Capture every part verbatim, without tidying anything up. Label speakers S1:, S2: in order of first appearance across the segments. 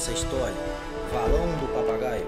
S1: nossa história, Valão do Papagaio.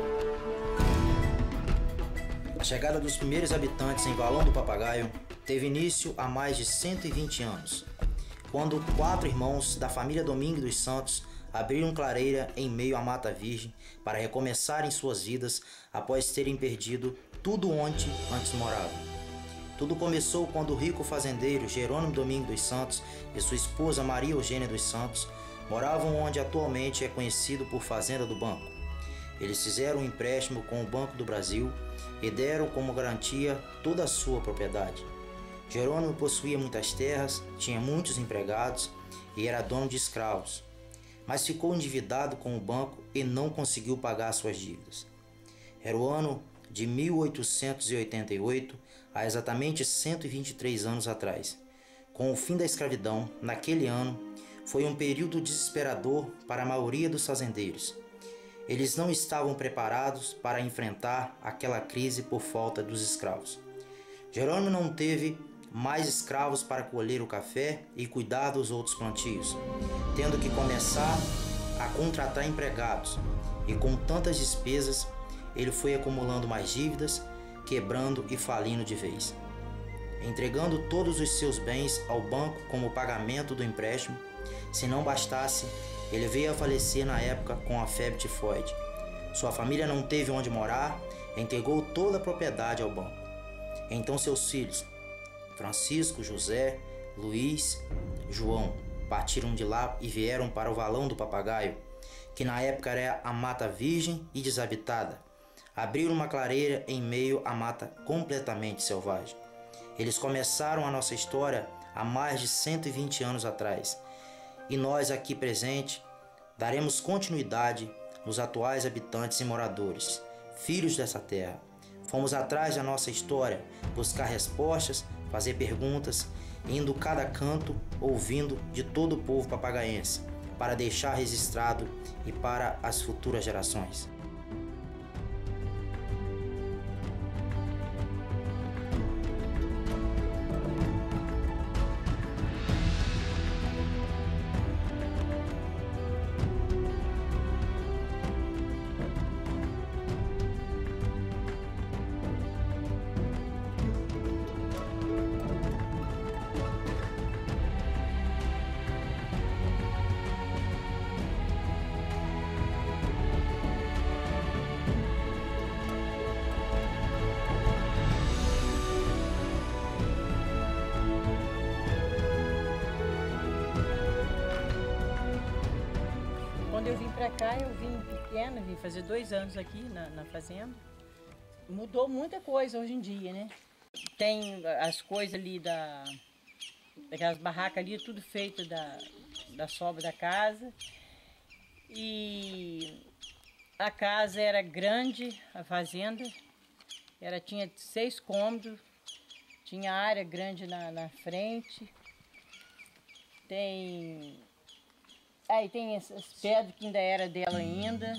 S1: A chegada dos primeiros habitantes em Valão do Papagaio teve início há mais de cento e vinte anos, quando quatro irmãos da família Domingue dos Santos abriram clareira em meio à Mata Virgem para recomeçarem suas vidas após terem perdido tudo onde antes moravam. Tudo começou quando o rico fazendeiro Jerônimo Domingue dos Santos e sua esposa Maria Eugênia dos Santos moravam onde atualmente é conhecido por Fazenda do Banco. Eles fizeram um empréstimo com o Banco do Brasil e deram como garantia toda a sua propriedade. Jerônimo possuía muitas terras, tinha muitos empregados e era dono de escravos, mas ficou endividado com o banco e não conseguiu pagar suas dívidas. Era o ano de mil oitocentos e oitenta e oito, há exatamente cento e vinte e três anos atrás. Com o fim da escravidão, naquele ano, foi um período desesperador para a maioria dos fazendeiros. Eles não estavam preparados para enfrentar aquela crise por falta dos escravos. Jerônimo não teve mais escravos para colher o café e cuidar dos outros plantios, tendo que começar a contratar empregados, e com tantas despesas, ele foi acumulando mais dívidas, quebrando e falindo de vez. Entregando todos os seus bens ao banco como pagamento do empréstimo, se não bastasse, ele veio a falecer na época com a febre tifoide. Sua família não teve onde morar, entregou toda a propriedade ao banco. Então seus filhos, Francisco, José, Luiz, João, partiram de lá e vieram para o Valão do Papagaio, que na época era a Mata Virgem e desabitada. Abriram uma clareira em meio à mata completamente selvagem. Eles começaram a nossa história há mais de cento e vinte anos atrás. E nós aqui presentes daremos continuidade nos atuais habitantes e moradores, filhos dessa terra. Fomos atrás da nossa história, buscar respostas, fazer perguntas, indo cada canto, ouvindo de todo o povo papagaense, para deixar registrado e para as futuras gerações.
S2: Quando eu vim pra cá, eu vim pequena, vim fazer dois anos aqui na, na fazenda. Mudou muita coisa hoje em dia, né? Tem as coisas ali da... Aquelas barracas ali, tudo feito da, da sobra da casa. E a casa era grande, a fazenda. Era, tinha seis cômodos, tinha área grande na, na frente. Tem... Aí tem essas pedras que ainda era dela ainda.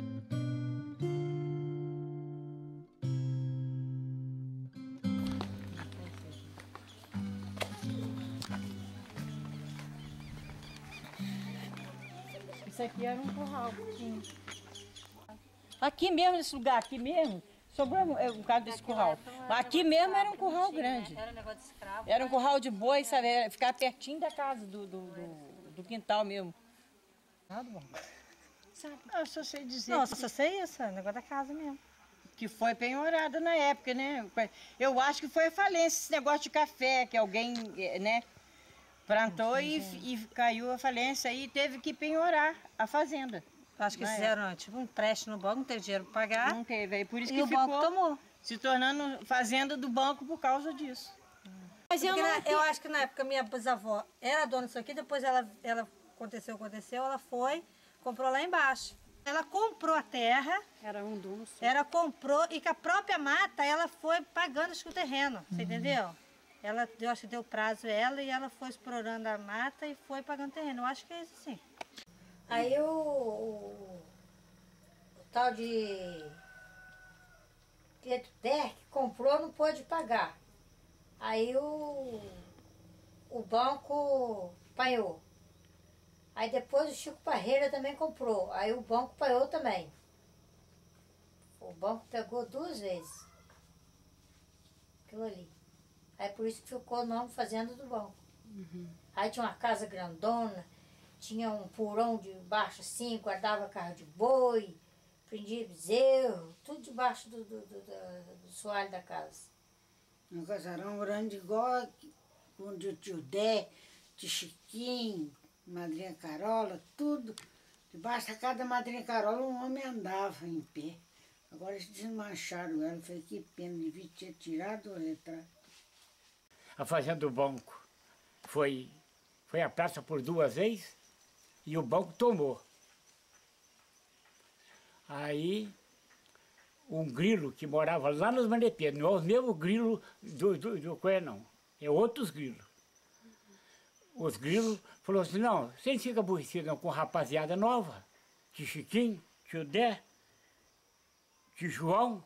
S2: Isso aqui era um curral que tinha. Aqui mesmo, nesse lugar, aqui mesmo, sobrou um bocado desse curral. Mas aqui mesmo era um curral grande.
S3: Era um negócio de escravo.
S2: Era um curral de boi, sabe? Ficava pertinho da casa, do, do, do, do quintal mesmo. Nada bom. Sabe? Eu só sei dizer.
S3: Não, que... só sei isso, é o negócio da casa mesmo.
S2: Que foi penhorada na época, né? Eu acho que foi a falência, esse negócio de café, que alguém, né, plantou e, e caiu a falência e teve que penhorar a fazenda.
S3: Acho que fizeram época. tipo um empréstimo no banco, não teve dinheiro para pagar.
S2: Não teve, aí por isso
S3: e
S2: que
S3: o
S2: ficou
S3: banco tomou.
S2: Se tornando fazenda do banco por causa disso.
S3: Mas eu, não... eu acho que na época minha bisavó era dona disso aqui, depois ela, ela aconteceu, aconteceu, ela foi, comprou lá embaixo. Ela comprou a terra. Era um dono só. Ela comprou e com a própria mata ela foi pagando acho que o terreno, você uhum. entendeu? Ela, eu acho que deu prazo a ela e ela foi explorando a mata e foi pagando terreno. Eu acho que é isso sim. Aí o, o, o tal de Pietro Terque comprou, não pôde pagar. Aí o, o banco panhou.
S4: Aí depois o Chico Parreira também comprou. Aí o banco pagou também. O banco pegou duas vezes. Aquilo ali. Aí por isso que ficou o nome Fazenda do Banco. Uhum. Aí tinha uma casa grandona, tinha um porão debaixo assim, guardava carro de boi, prendia bezerro, tudo debaixo do, do, do, do, do soalho da casa.
S5: Um casarão grande igual onde o tio Dé, tio Chiquinho, Madrinha Carola, tudo. Debaixo da casa da Madrinha Carola um homem andava em pé. Agora eles desmancharam ela, foi que pena, devia ter tirado o retrato.
S6: A Fazenda do Banco foi, foi à praça por duas vezes e o banco tomou. Aí um grilo que morava lá nos Manepês, não é o mesmo grilo do, do, do Coelho, não, é outros grilos. Os grilos falaram assim, não, você não fica aborrecido não, com rapaziada nova, tio Chiquinho, tio Dé, tio João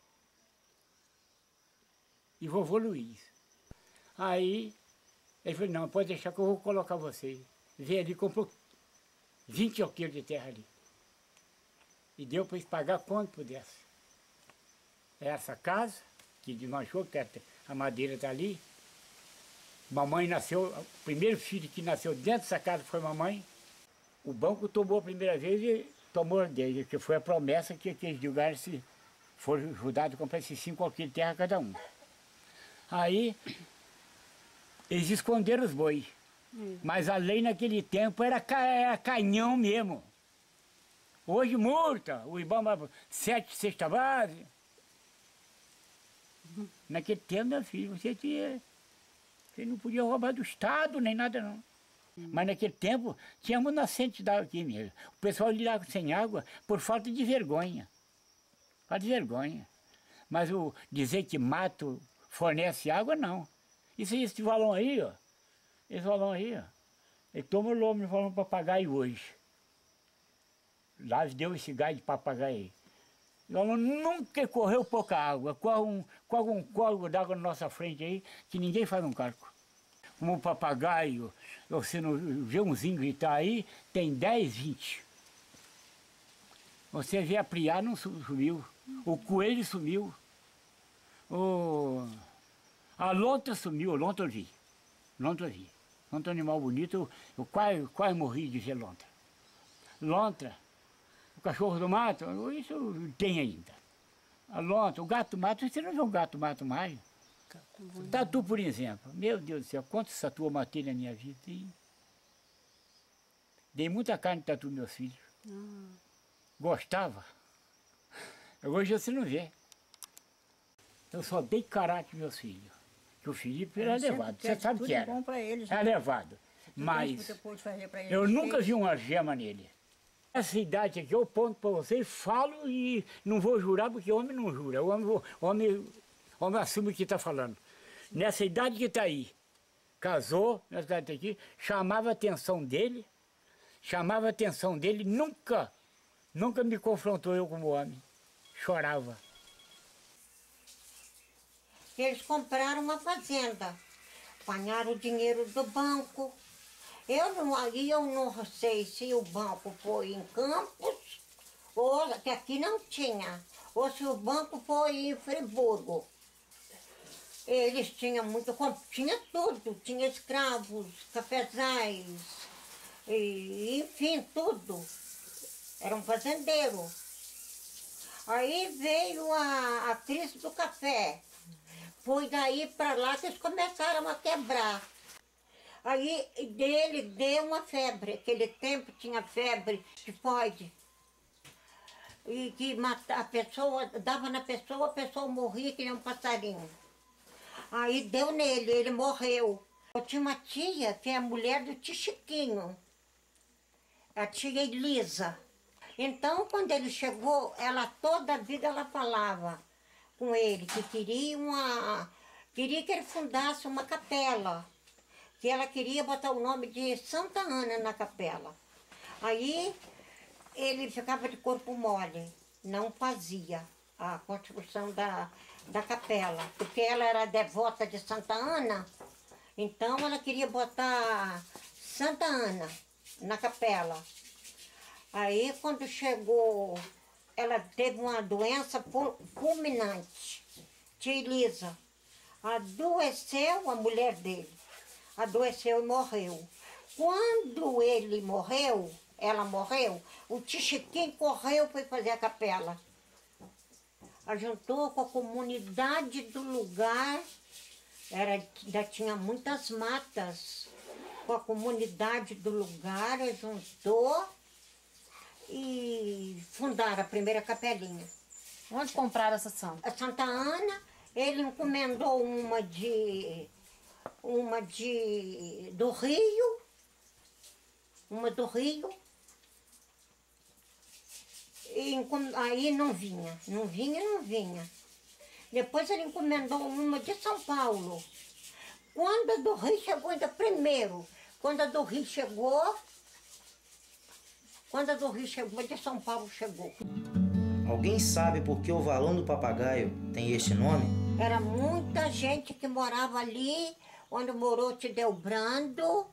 S6: e vovô Luiz. Aí ele falou, não, pode deixar que eu vou colocar você. Veio ali e comprou vinte alqueires de terra ali. E deu para eles pagar quanto pudesse. Essa casa, que desmanchou, que a madeira está ali. Mamãe nasceu, o primeiro filho que nasceu dentro dessa casa foi mamãe. O banco tomou a primeira vez e tomou dele, que foi a promessa que aqueles lugares se foram ajudados a comprar esses cinco alqueires de terra cada um. Aí eles esconderam os bois. Hum. Mas a lei naquele tempo era, ca era canhão mesmo. Hoje multa, o Ibama sete sexta base. Uhum. Naquele tempo, meu filho, você tinha. Você não podia roubar do Estado nem nada não. Uhum. Mas naquele tempo tínhamos nascente d'água aqui mesmo. O pessoal lidava sem água por falta de vergonha. Falta de vergonha. Mas o dizer que mato fornece água, não. Isso aí, esse valão aí, ó. Esse valão aí, ó. Ele toma o nome de valão papagaio hoje. Lá deu esse gás de papagaio aí. O valão nunca correu pouca água. Corre um, corre um córrego d'água na nossa frente aí, que ninguém faz um cálculo. Como o papagaio, você não vê umzinho gritar aí, tem dez, vinte. Você vê a priá, não sumiu. O coelho sumiu. O... A lontra sumiu, a lontra eu vi. Lontra eu vi. Lontra é um animal bonito, eu, eu quase, quase morri de ver lontra. Lontra, o cachorro do mato, isso tem ainda. A lontra, o gato mato, você não vê um gato mato mais. Tatu, por exemplo. Meu Deus do céu, quantos tatu eu matei na minha vida. E... dei muita carne de tatu meus filhos. Uhum. Gostava. Hoje você não vê. Eu só dei caráter meus filhos. Que o Felipe era levado. Você sabe que era.
S2: Eles,
S6: era levado. Mas eu nunca vi uma gema nele. Essa idade aqui eu ponto para vocês, falo e não vou jurar porque homem não jura. O homem, homem, homem assume o que está falando. Nessa idade que está aí, casou, nessa idade aqui, chamava a atenção dele, chamava a atenção dele, nunca, nunca me confrontou eu como homem. Chorava.
S7: Eles compraram uma fazenda, apanharam o dinheiro do banco. Eu não, aí eu não sei se o banco foi em Campos, ou que aqui não tinha, ou se o banco foi em Friburgo. Eles tinham muito, tinha tudo, tinha escravos, cafezais, e, enfim, tudo. Era um fazendeiro. Aí veio a, a crise do café. Foi daí para lá que eles começaram a quebrar. Aí dele deu uma febre. Aquele tempo tinha febre tifoide. E que mata, a pessoa, dava na pessoa, a pessoa morria que nem um passarinho. Aí deu nele, ele morreu. Eu tinha uma tia que é a mulher do tio Chiquinho. A tia Elisa. Então, quando ele chegou, ela toda a vida ela falava com ele, que queria, uma, queria que ele fundasse uma capela, que ela queria botar o nome de Santa Ana na capela. Aí ele ficava de corpo mole, não fazia a construção da, da capela, porque ela era devota de Santa Ana, então ela queria botar Santa Ana. na capela. Aí, quando chegou, ela teve uma doença fulminante, tia Elisa. Adoeceu a mulher dele, adoeceu e morreu. Quando ele morreu, ela morreu, o tio Chiquinho correu para fazer a capela. Ajuntou com a comunidade do lugar, era, ainda tinha muitas matas, com a comunidade do lugar, ajuntou e fundaram a primeira capelinha.
S8: Onde compraram essa santa?
S7: A Santa Ana, ele encomendou uma de, uma de, do Rio, uma do Rio, e aí não vinha, não vinha, não vinha. Depois ele encomendou uma de São Paulo. Quando a do Rio chegou, ainda primeiro, quando a do Rio chegou, quando a do Rio chegou, a de São Paulo chegou.
S1: Alguém sabe por que o Valão do Papagaio tem este nome?
S7: Era muita gente que morava ali, onde morou Tidelbrando,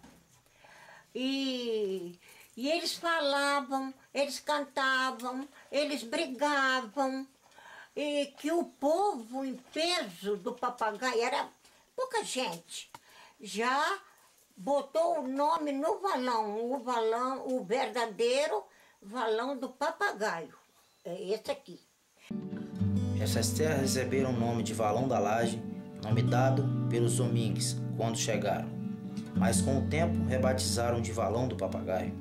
S7: e, e eles falavam, eles cantavam, eles brigavam, e que o povo em peso do papagaio, era pouca gente, já botou o nome no valão, o valão, o verdadeiro valão do papagaio. É esse aqui.
S1: Essas terras receberam o nome de Valão da Laje, nome dado pelos Domingues quando chegaram, mas com o tempo rebatizaram de Valão do Papagaio.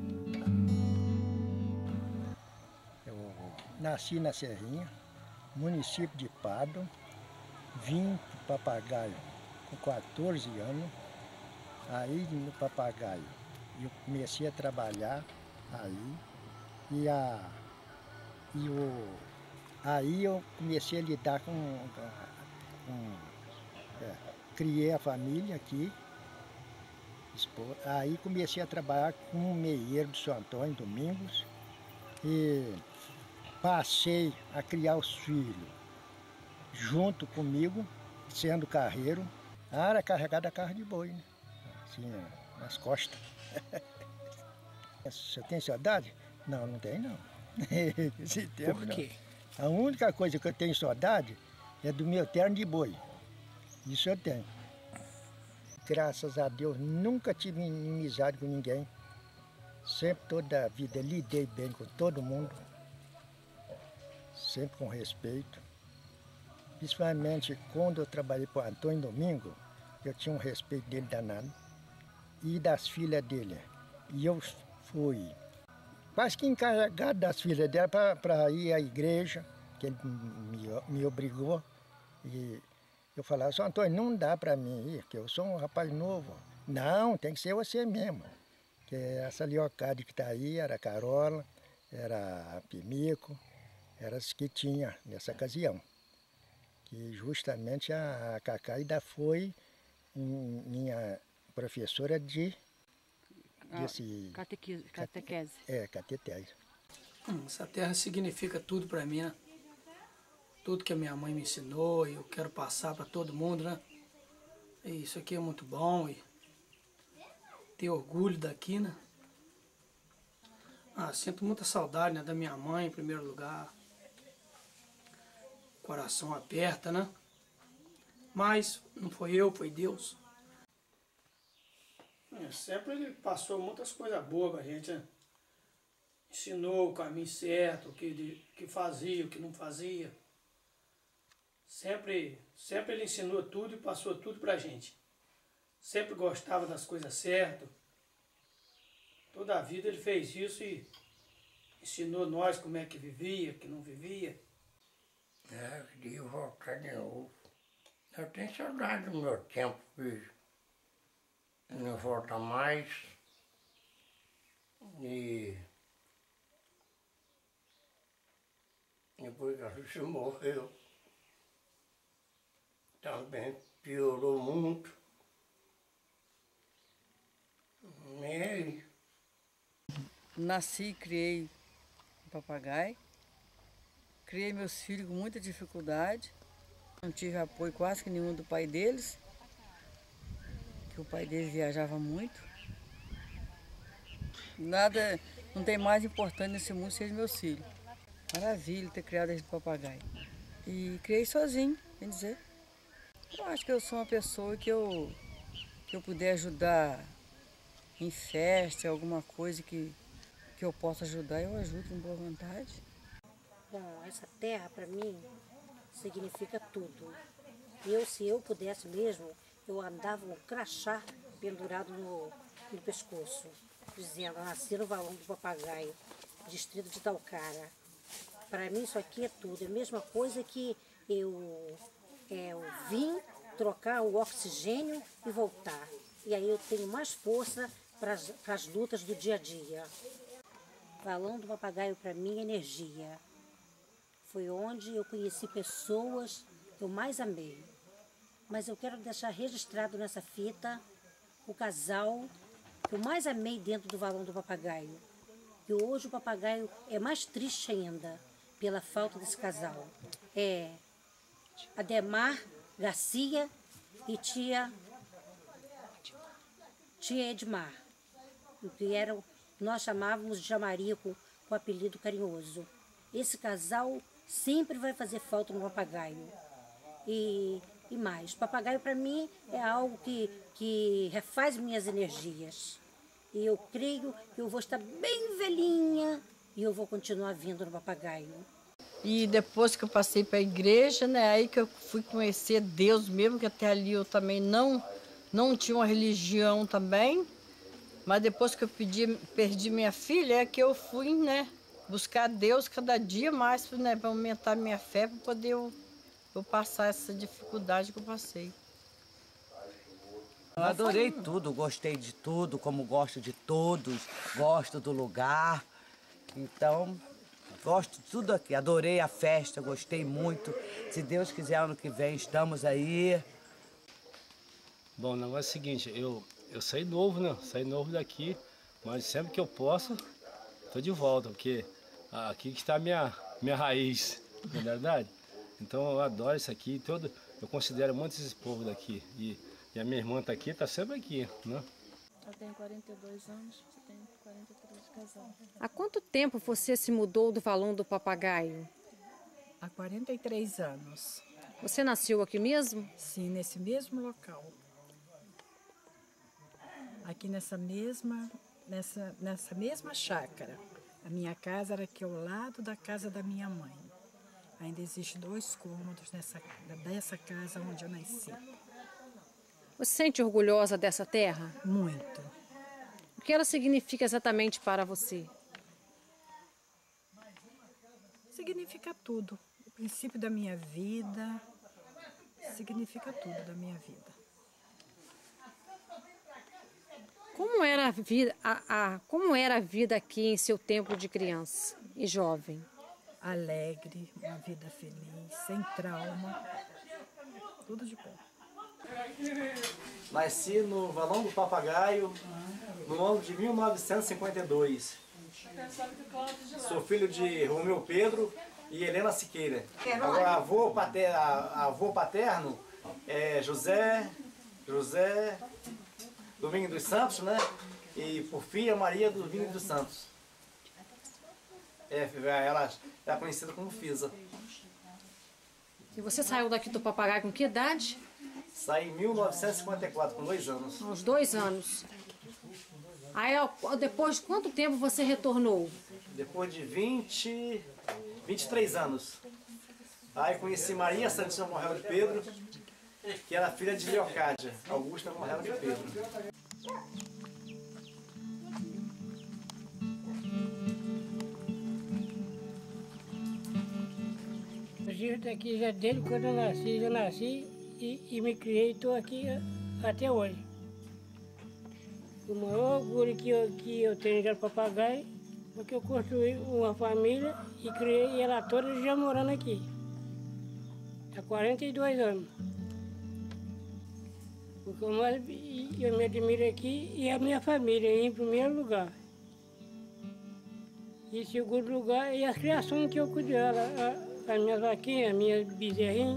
S9: Eu nasci na Serrinha, município de Pado, vim para Papagaio com quatorze anos, aí no Papagaio eu comecei a trabalhar aí e, a, e o, aí eu comecei a lidar com, com é, criei a família aqui, aí comecei a trabalhar com o meieiro do São Antônio, Domingos, e passei a criar os filhos junto comigo, sendo carreiro. Ah, era carregada a carro de boi, né? Assim, nas costas. Você tem saudade? Não, não tem não. Esse tempo,
S6: por quê?
S9: Não. A única coisa que eu tenho saudade é do meu terno de boi. Isso eu tenho. Graças a Deus, nunca tive inimizade com ninguém. Sempre, toda a vida, lidei bem com todo mundo. Sempre com respeito. Principalmente quando eu trabalhei para o Antônio Domingo, eu tinha um respeito dele danado. E das filhas dele. E eu fui quase que encarregado das filhas dela para ir à igreja, que ele me, me obrigou. E eu falava, São Antônio, não dá para mim ir, porque eu sou um rapaz novo. Não, tem que ser você mesmo. Que essa liocade que está aí era a Carola, era a Pimico, era as que tinha nessa ocasião. Que justamente a, a Cacá ainda foi minha professora de... desse,
S8: ah, catequese. catequese.
S9: É, catequese.
S10: Hum, essa terra significa tudo para mim, né? Tudo que a minha mãe me ensinou e eu quero passar para todo mundo, né? E isso aqui é muito bom e ter orgulho daqui, né? Ah, sinto muita saudade, né, da minha mãe em primeiro lugar. Coração aperta, né? Mas não foi eu, foi Deus. É, sempre ele passou muitas coisas boas pra gente, né? Ensinou o caminho certo, o que, que fazia, o que não fazia. Sempre, sempre ele ensinou tudo e passou tudo pra gente. Sempre gostava das coisas certas. Toda a vida ele fez isso e ensinou nós como é que vivia, que não vivia.
S11: É, eu queria voltar de novo. Eu tenho saudade do meu tempo, filho. Não volta mais. E depois que a Xuxa morreu, também piorou muito. E aí?
S2: Nasci e criei um papagaio. Criei meus filhos com muita dificuldade. Não tive apoio quase que nenhum do pai deles, que o pai deles viajava muito.
S12: Nada, não tem mais importante nesse mundo ser meus filhos. Maravilha ter criado esse papagaio. E criei sozinho, quer dizer. Eu acho que eu sou uma pessoa que eu, que eu puder ajudar em festa, alguma coisa que, que eu possa ajudar, eu ajudo com boa vontade.
S13: Bom, essa terra para mim significa tudo. Eu, se eu pudesse mesmo, eu andava um crachá pendurado no, no pescoço, dizendo, nasci no Valão do Papagaio, distrito de Talcara. Para mim isso aqui é tudo, é a mesma coisa que eu, é, eu vim trocar o oxigênio e voltar. E aí eu tenho mais força para as lutas do dia a dia. Valão do Papagaio para mim é energia. Foi onde eu conheci pessoas que eu mais amei. Mas eu quero deixar registrado nessa fita o casal que eu mais amei dentro do Valão do Papagaio. E hoje o papagaio é mais triste ainda pela falta desse casal. É Ademar Garcia e tia, tia Edmar, o que eram, nós chamávamos de Jamaria com, com apelido carinhoso. Esse casal sempre vai fazer falta no papagaio. E, e mais, papagaio para mim é algo que, que refaz minhas energias. E eu creio que eu vou estar bem velhinha e eu vou continuar vindo no papagaio.
S12: E depois que eu passei para a igreja, né, aí que eu fui conhecer Deus mesmo, que até ali eu também não, não tinha uma religião também. Mas depois que eu pedi, perdi minha filha, é que eu fui, né, buscar Deus cada dia mais, né, para aumentar minha fé, para poder eu, eu passar essa dificuldade que eu passei.
S14: Eu adorei tudo, gostei de tudo, como gosto de todos, gosto do lugar. Então, gosto de tudo aqui. Adorei a festa, gostei muito. Se Deus quiser, ano que vem, estamos aí.
S15: Bom, o negócio é o seguinte, eu, eu saí novo, né? Saí novo daqui, mas sempre que eu posso, tô de volta, porque aqui que está a minha, minha raiz, não é verdade? Então eu adoro isso aqui, todo, eu considero muito esse povo daqui. E, E a minha irmã está aqui, está sempre aqui, né?
S8: Eu tenho quarenta e dois anos, você tem quarenta e três de casado.
S16: Há quanto tempo você se mudou do Valão do Papagaio?
S17: Há quarenta e três anos.
S16: Você nasceu aqui mesmo?
S17: Sim, nesse mesmo local. Aqui nessa mesma, nessa, nessa mesma chácara. A minha casa era aqui ao lado da casa da minha mãe. Ainda existem dois cômodos nessa, dessa casa onde eu nasci.
S16: Você se sente orgulhosa dessa terra?
S17: Muito.
S16: O que ela significa exatamente para você?
S17: Significa tudo. O princípio da minha vida, significa tudo da minha vida.
S16: Como era a vida, a, a, como era a vida aqui em seu tempo de criança e jovem?
S17: Alegre, uma vida feliz, sem trauma, tudo de bom.
S18: Nasci no Valão do Papagaio no ano de mil novecentos e cinquenta e dois. Sou filho de Romeu Pedro e Helena Siqueira. Agora, avô paterno, avô paterno é José, José Domingos dos Santos, né? E por filha Maria Domingos dos Santos. É, ela é conhecida como Fisa.
S16: E você saiu daqui do Papagaio com que idade?
S18: Saí em mil novecentos e cinquenta e quatro, com dois anos.
S16: Aos dois anos. Aí, depois de quanto tempo você retornou?
S18: Depois de vinte, vinte e três anos. Aí conheci Maria Santíssima Morrel de Pedro, que era filha de Leocádia, Augusta Morrel de Pedro.
S19: O giro daqui já desde quando eu nasci, já nasci e, e me criei e estou aqui até hoje. O maior orgulho que eu, que eu tenho de papagaio é que eu construí uma família e criei ela toda já morando aqui. Há quarenta e dois anos. O que eu mais eu me admiro aqui é a minha família, em primeiro lugar. E em segundo lugar é as criações que eu cuido dela, as minhas vaquinhas, as minhas bezerrinhas.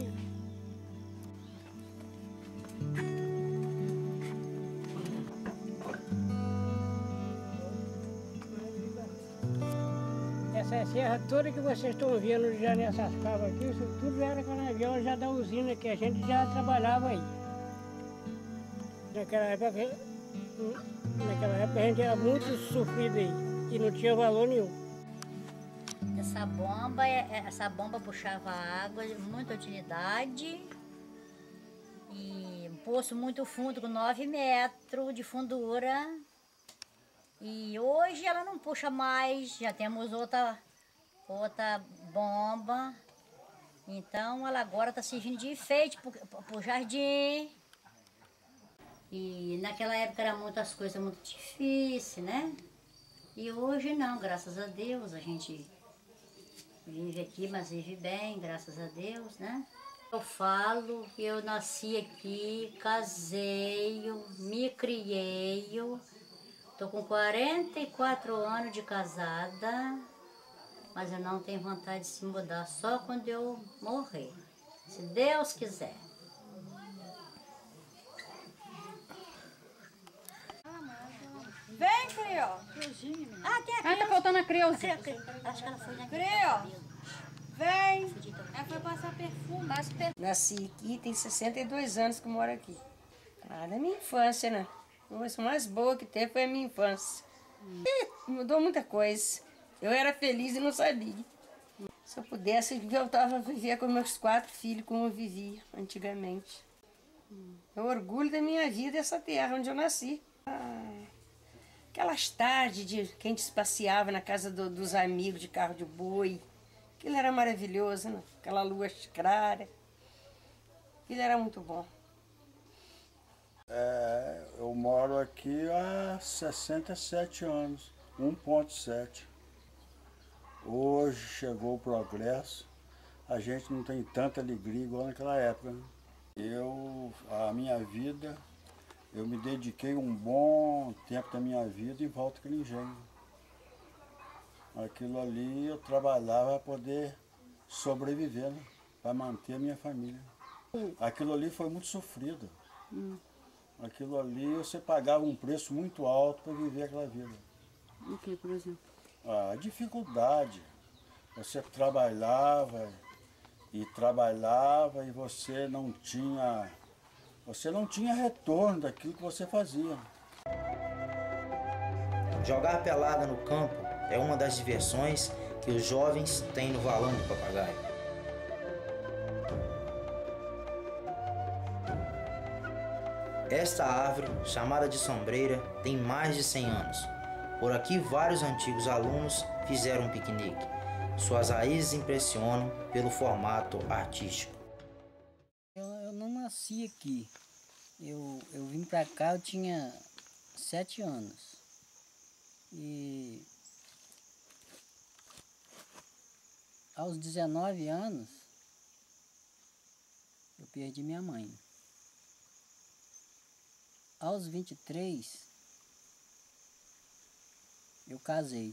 S19: serra toda que vocês estão vendo já nessas cavas aqui, isso tudo era canavial já da usina que a gente já trabalhava aí. Naquela época, naquela época a gente era muito sofrido aí e não tinha valor nenhum.
S4: Essa bomba, essa bomba puxava água, muita utilidade. E um poço muito fundo, com nove metros de fundura. E hoje ela não puxa mais, já temos outra, outra bomba. Então ela agora está servindo de enfeite para o jardim. E naquela época eram muitas coisas muito difíceis, né? E hoje não, graças a Deus, a gente vive aqui, mas vive bem, graças a Deus, né? Eu falo que eu nasci aqui, casei, me criei, estou com quarenta e quatro anos de casada, mas eu não tenho vontade de se mudar só quando eu morrer, se Deus quiser.
S3: Vem, Crio.
S16: Ah, tem aqui. Ah, tá faltando a Creuzinha.
S3: Acho que ela foi na Crio. Vem. Ela foi passar perfume. Passa perfume.
S20: Nasci aqui, tem sessenta e dois anos que eu moro aqui. Ah, da minha infância, né? A coisa mais boa que teve foi a minha infância. Hum. E mudou muita coisa. Eu era feliz e não sabia. Se eu pudesse, eu voltava a viver com meus quatro filhos como eu vivia antigamente. Hum. Eu orgulho da minha vida essa terra onde eu nasci. Ah. Aquelas tardes de que a gente passeava na casa do, dos amigos de carro de boi. Aquilo era maravilhoso, né? Aquela lua clara. Aquilo era muito bom.
S21: É, eu moro aqui há sessenta e sete anos, um ponto sete. Hoje chegou o progresso, a gente não tem tanta alegria igual naquela época. Né? Eu, a minha vida... Eu me dediquei um bom tempo da minha vida em volta daquele engenho. Aquilo ali eu trabalhava para poder sobreviver, né? Para manter a minha família. Aquilo ali foi muito sofrido. Hum. Aquilo ali você pagava um preço muito alto para viver aquela vida.
S16: O que, por exemplo?
S21: A dificuldade. Você trabalhava e trabalhava e você não tinha... Você não tinha retorno daquilo que você fazia.
S1: Jogar pelada no campo é uma das diversões que os jovens têm no valão do Papagaio. Esta árvore, chamada de sombreira, tem mais de cem anos. Por aqui vários antigos alunos fizeram um piquenique. Suas raízes impressionam pelo formato artístico.
S22: Eu não nasci aqui. Eu, eu vim pra cá, eu tinha sete anos. E aos dezenove anos, eu perdi minha mãe. Aos vinte e três, eu casei.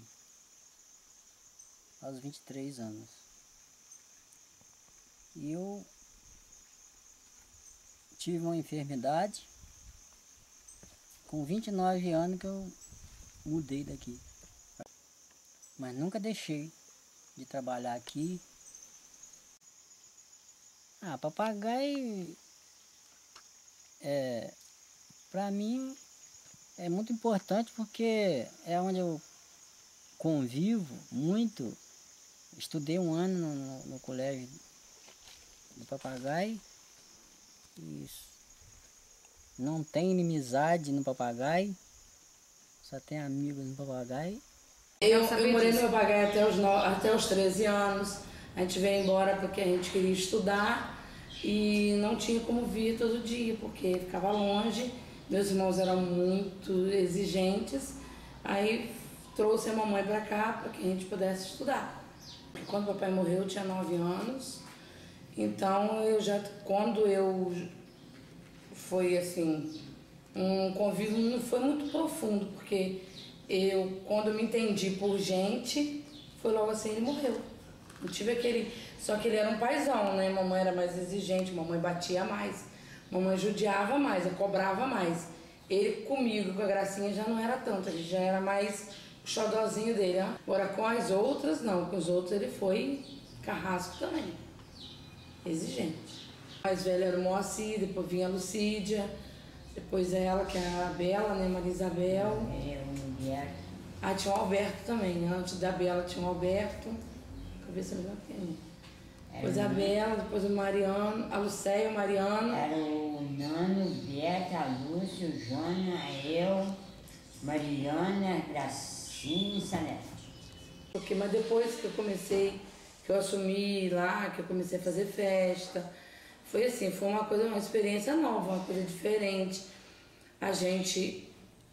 S22: Aos vinte e três anos. E eu tive uma enfermidade, com vinte e nove anos que eu mudei daqui. Mas nunca deixei de trabalhar aqui. Ah, papagaio, é, para mim, é muito importante porque é onde eu convivo muito. Estudei um ano no, no, no colégio do Papagaio. Isso. Não tem inimizade no Papagaio, só tem amigos no Papagaio.
S23: Eu, eu morei no Papagaio até os, até os treze anos. A gente veio embora porque a gente queria estudar e não tinha como vir todo dia, porque ficava longe. Meus irmãos eram muito exigentes. Aí trouxe a mamãe para cá para que a gente pudesse estudar. Quando o papai morreu, eu tinha nove anos. Então, eu já, quando eu, foi assim, um convívio não foi muito profundo, porque eu, quando eu me entendi por gente, foi logo assim, ele morreu. Não tive aquele, só que ele era um paizão, né? Mamãe era mais exigente, mamãe batia mais, mamãe judiava mais, eu cobrava mais. Ele comigo, com a Gracinha, já não era tanto, ele já era mais o xodózinho dele, ó. Agora com as outras, não. Com os outros ele foi carrasco também. Exigente. O mais velho era o Moacir, depois vinha a Lucídia, depois ela, que é a Bela, né, Maria Isabel.
S4: É, o Alberto.
S23: Ah, tinha o Alberto também. Antes da Bela tinha o Alberto. Cabeça não tem. Depois a Bela, depois o Mariano, a Lucéia, o Mariano.
S4: Era o Nano, Beto, a Lúcia, o Jônia, eu, Mariana, Gracinha e Sané.
S23: Porque, mas depois que eu comecei, que eu assumi lá, que eu comecei a fazer festa, foi assim, foi uma coisa, uma experiência nova, uma coisa diferente. A gente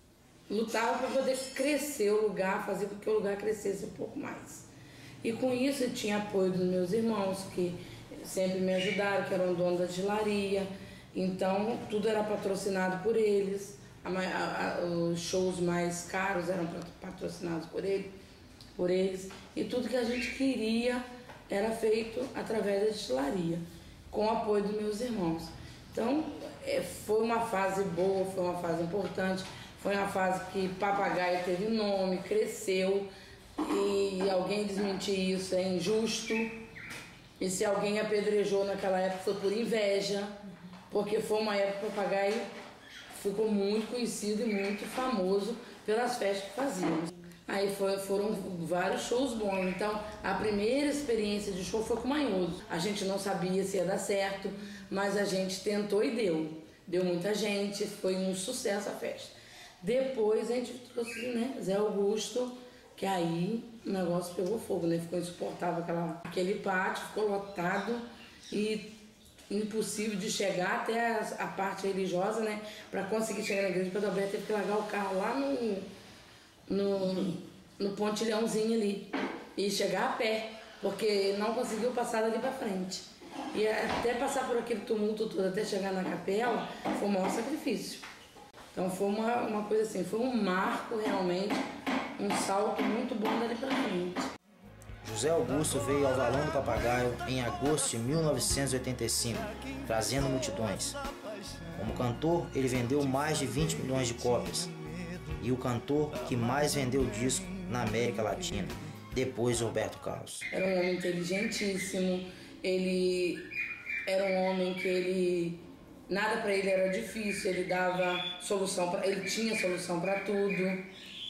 S23: lutava para poder crescer o lugar, fazer com que o lugar crescesse um pouco mais. E com isso eu tinha apoio dos meus irmãos, que sempre me ajudaram, que eram donos da destilaria. Então tudo era patrocinado por eles. A, a, a, os shows mais caros eram patrocinados por, ele, por eles. E tudo que a gente queria era feito através da destilaria, com o apoio dos meus irmãos. Então é, foi uma fase boa, foi uma fase importante. Foi uma fase que Papagaio teve nome, cresceu. E alguém desmentir isso é injusto. E se alguém apedrejou naquela época foi por inveja, porque foi uma época que o Papagaio ficou muito conhecido e muito famoso pelas festas que fazíamos. Aí foi, foram vários shows bons. Então a primeira experiência de show foi com o Manhoso. A gente não sabia se ia dar certo, mas a gente tentou e deu. Deu muita gente, foi um sucesso a festa. Depois a gente trouxe, né, Zé Augusto, que aí o negócio pegou fogo, né? Ficou insuportável aquela, aquele pátio, ficou lotado e impossível de chegar até a, a parte religiosa, né? Para conseguir chegar na igreja, o Pedro Alberto teve que largar o carro lá no, no, no pontilhãozinho ali e chegar a pé, porque não conseguiu passar dali para frente. E até passar por aquele tumulto todo, até chegar na capela, foi um maior sacrifício. Então foi uma, uma coisa assim, foi um marco realmente, um salto muito bom dali pra frente.
S1: José Augusto veio ao Valão do Papagaio em agosto de mil novecentos e oitenta e cinco, trazendo multidões. Como cantor, ele vendeu mais de vinte milhões de cópias e o cantor que mais vendeu disco na América Latina, depois de Roberto Carlos.
S23: Era um homem inteligentíssimo, ele era um homem que ele... Nada para ele era difícil, ele dava solução, pra, ele tinha solução para tudo.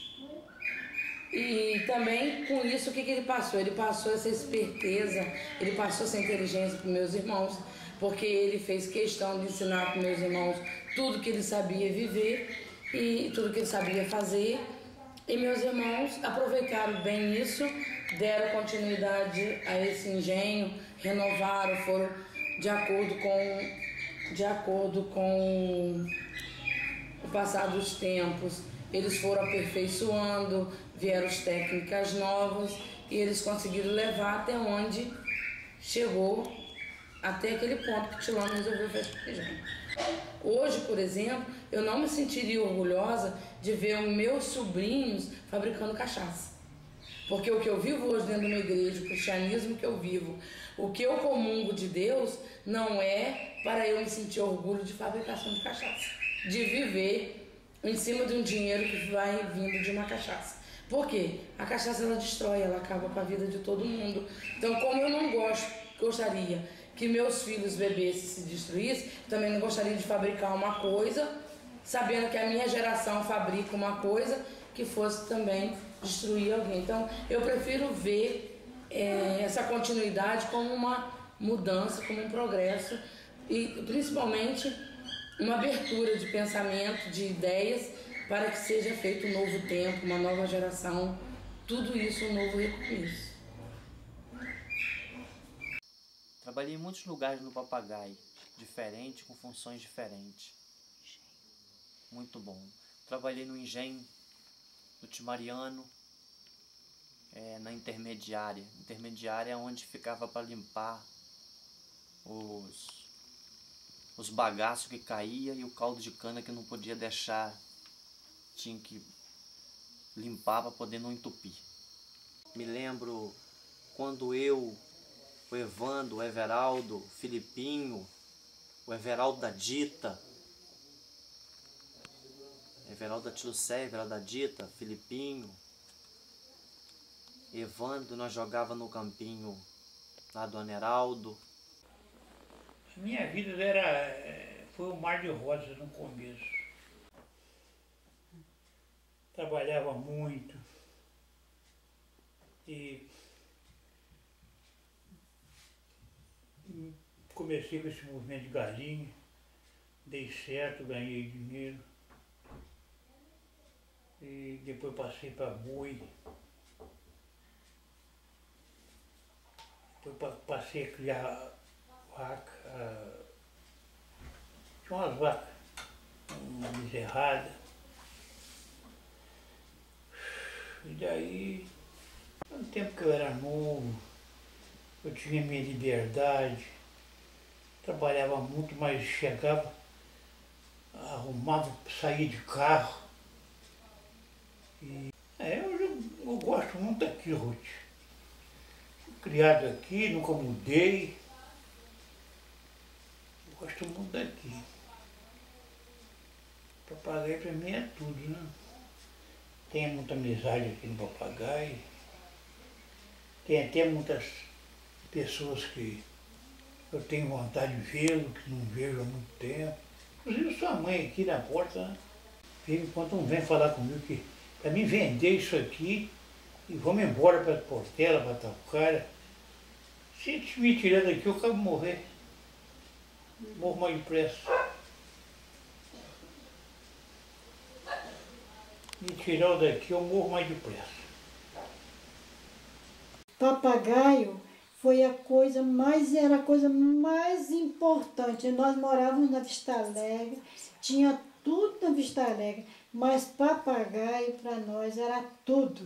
S23: E também com isso o que, que ele passou? Ele passou essa esperteza, ele passou essa inteligência para meus irmãos, porque ele fez questão de ensinar para meus irmãos tudo que ele sabia viver e tudo que ele sabia fazer. E meus irmãos aproveitaram bem isso, deram continuidade a esse engenho, renovaram, foram de acordo com... de acordo com o passar dos tempos, eles foram aperfeiçoando, vieram as técnicas novas e eles conseguiram levar até onde chegou, até aquele ponto que Tilano resolveu festejar. Hoje, por exemplo, eu não me sentiria orgulhosa de ver os meus sobrinhos fabricando cachaça. Porque o que eu vivo hoje dentro de uma igreja, o cristianismo que eu vivo, o que eu comungo de Deus, não é para eu me sentir orgulho de fabricação de cachaça. De viver em cima de um dinheiro que vai vindo de uma cachaça. Por quê? A cachaça ela destrói, ela acaba com a vida de todo mundo. Então, como eu não gosto, gostaria que meus filhos bebessem e se destruíssem, também não gostaria de fabricar uma coisa, sabendo que a minha geração fabrica uma coisa que fosse também destruir alguém. Então, eu prefiro ver é, essa continuidade como uma mudança, como um progresso e, principalmente, uma abertura de pensamento, de ideias, para que seja feito um novo tempo, uma nova geração, tudo isso um novo recomeço.
S5: Trabalhei em muitos lugares no Papagaio, diferente, com funções diferentes. Muito bom. Trabalhei no engenho, no Timariano, é, na intermediária. Intermediária é onde ficava para limpar os, os bagaços que caía e o caldo de cana que não podia deixar, tinha que limpar para poder não entupir. Me lembro quando eu, o Evandro, o Everaldo, o Filipinho, o Everaldo da Dita, Everaldo da Tilucé, Everaldo da Dita, Filipinho, Evandro, nós jogava no campinho lá do Aneraldo.
S6: Minha vida era, foi um mar de rosas no começo. Trabalhava muito e comecei com esse movimento de galinha, dei certo, ganhei dinheiro e depois passei para boi, depois passei a criar vaca, a... tinha umas vacas, uma bezerrada. E daí, no tempo que eu era novo, eu tinha minha liberdade, trabalhava muito, mas chegava, arrumava, saía de carro. E é, eu, eu gosto muito aqui, Ruth. Fui criado aqui, nunca mudei. Eu gosto muito daqui. Papagaio para mim é tudo, né? Tenho muita amizade aqui no Papagaio. Tem até muitas pessoas que eu tenho vontade de vê-lo, que não vejo há muito tempo. Inclusive sua mãe aqui na porta, né? Enquanto não vem falar comigo que para mim vender isso aqui e vamos embora para Portela, para Taucara. Se me tirar daqui eu acabo de morrer. Morro mais depressa. Me tirar daqui eu morro mais depressa.
S7: Papagaio foi a coisa mais, era a coisa mais importante. Nós morávamos na Vista Alegre, tinha tudo na Vista Alegre, mas papagaio para nós era tudo.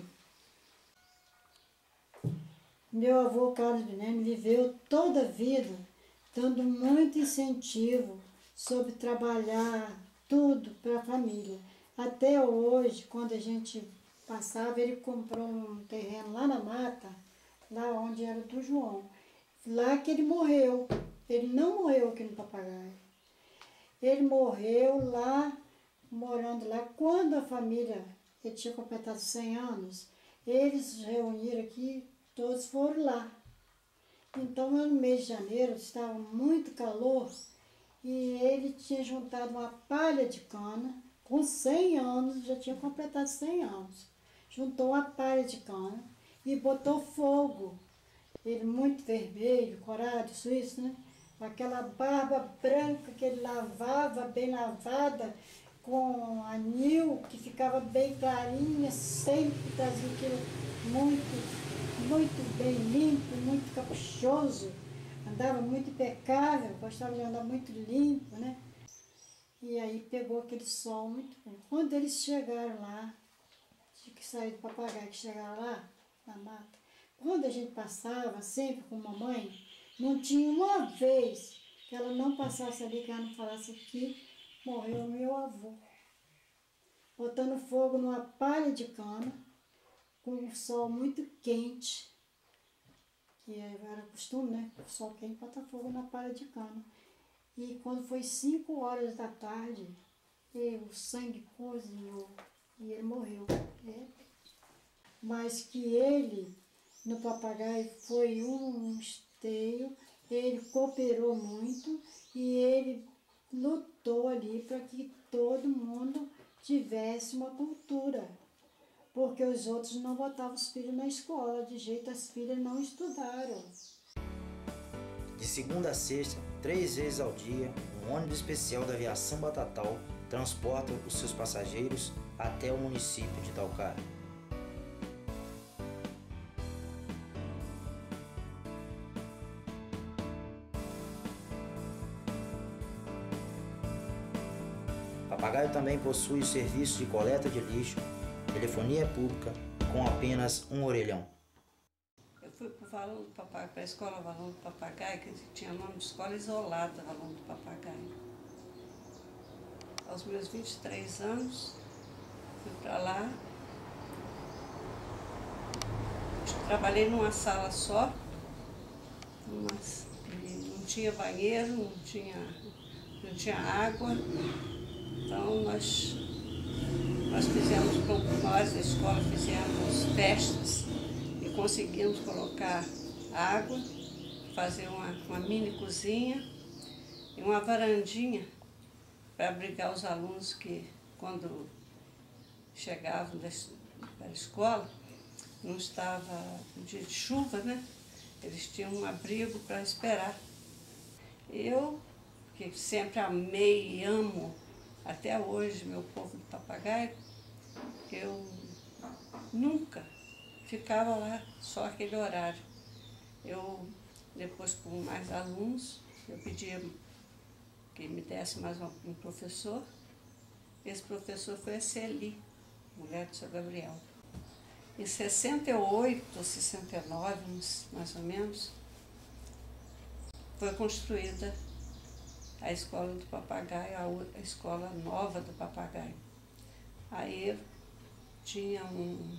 S7: Meu avô Carlos Guilherme viveu toda a vida dando muito incentivo sobre trabalhar tudo para a família. Até hoje, quando a gente passava, ele comprou um terreno lá na mata, lá onde era do João. Lá que ele morreu. Ele não morreu aqui no Papagaio. Ele morreu lá, morando lá. Quando a família, ele tinha completado cem anos, eles se reuniram aqui, todos foram lá. Então, no mês de janeiro, estava muito calor e ele tinha juntado uma palha de cana, com cem anos, já tinha completado cem anos. Juntou uma palha de cana e botou fogo. Ele muito vermelho, corado, suíço, né? Aquela barba branca que ele lavava, bem lavada, com anil, que ficava bem clarinha, sempre trazia aquilo muito, muito bem limpo, muito caprichoso. Andava muito impecável, gostava de andar muito limpo, né? E aí pegou aquele sol muito bem. Quando eles chegaram lá, tinha que sair do Papagaio, que chegaram lá, na mata, quando a gente passava, sempre com mamãe, não tinha uma vez que ela não passasse ali, que ela não falasse que morreu meu avô. Botando fogo numa palha de cana, com um sol muito quente, que era costume, né? O sol quente botar fogo na palha de cana. E quando foi cinco horas da tarde, e o sangue cozinhou e ele morreu. É. Mas que ele, no Papagaio, foi um esteio, ele cooperou muito e ele lutou ali para que todo mundo tivesse uma cultura. Porque os outros não botavam os filhos na escola, de jeito as filhas não estudaram.
S1: De segunda a sexta, três vezes ao dia, um ônibus especial da Aviação Batatal transporta os seus passageiros até o município de Taucara. Papagaio também possui o serviço de coleta de lixo, telefonia pública, com apenas um orelhão.
S9: Eu fui para o Valão do Papagaio, para a escola Valão do Papagaio, que tinha nome de escola isolada, Valão do Papagaio. Aos meus vinte e três anos, fui para lá. Trabalhei numa sala só, numa, não tinha banheiro, não tinha, não tinha água. Então nós, nós fizemos, nós, a escola, fizemos testes e conseguimos colocar água, fazer uma, uma mini cozinha e uma varandinha para abrigar os alunos que, quando chegavam da a escola, não estava no dia de chuva, né? Eles tinham um abrigo para esperar. Eu, que sempre amei e amo até hoje meu povo do Papagaio, eu nunca ficava lá só aquele horário. Eu, depois com mais alunos, eu pedia que me desse mais um, um professor. Esse professor foi a Celi, mulher do seu Gabriel. Em sessenta e oito, sessenta e nove, mais ou menos, foi construída a escola do Papagaio, a escola nova do Papagaio. Aí tinha um...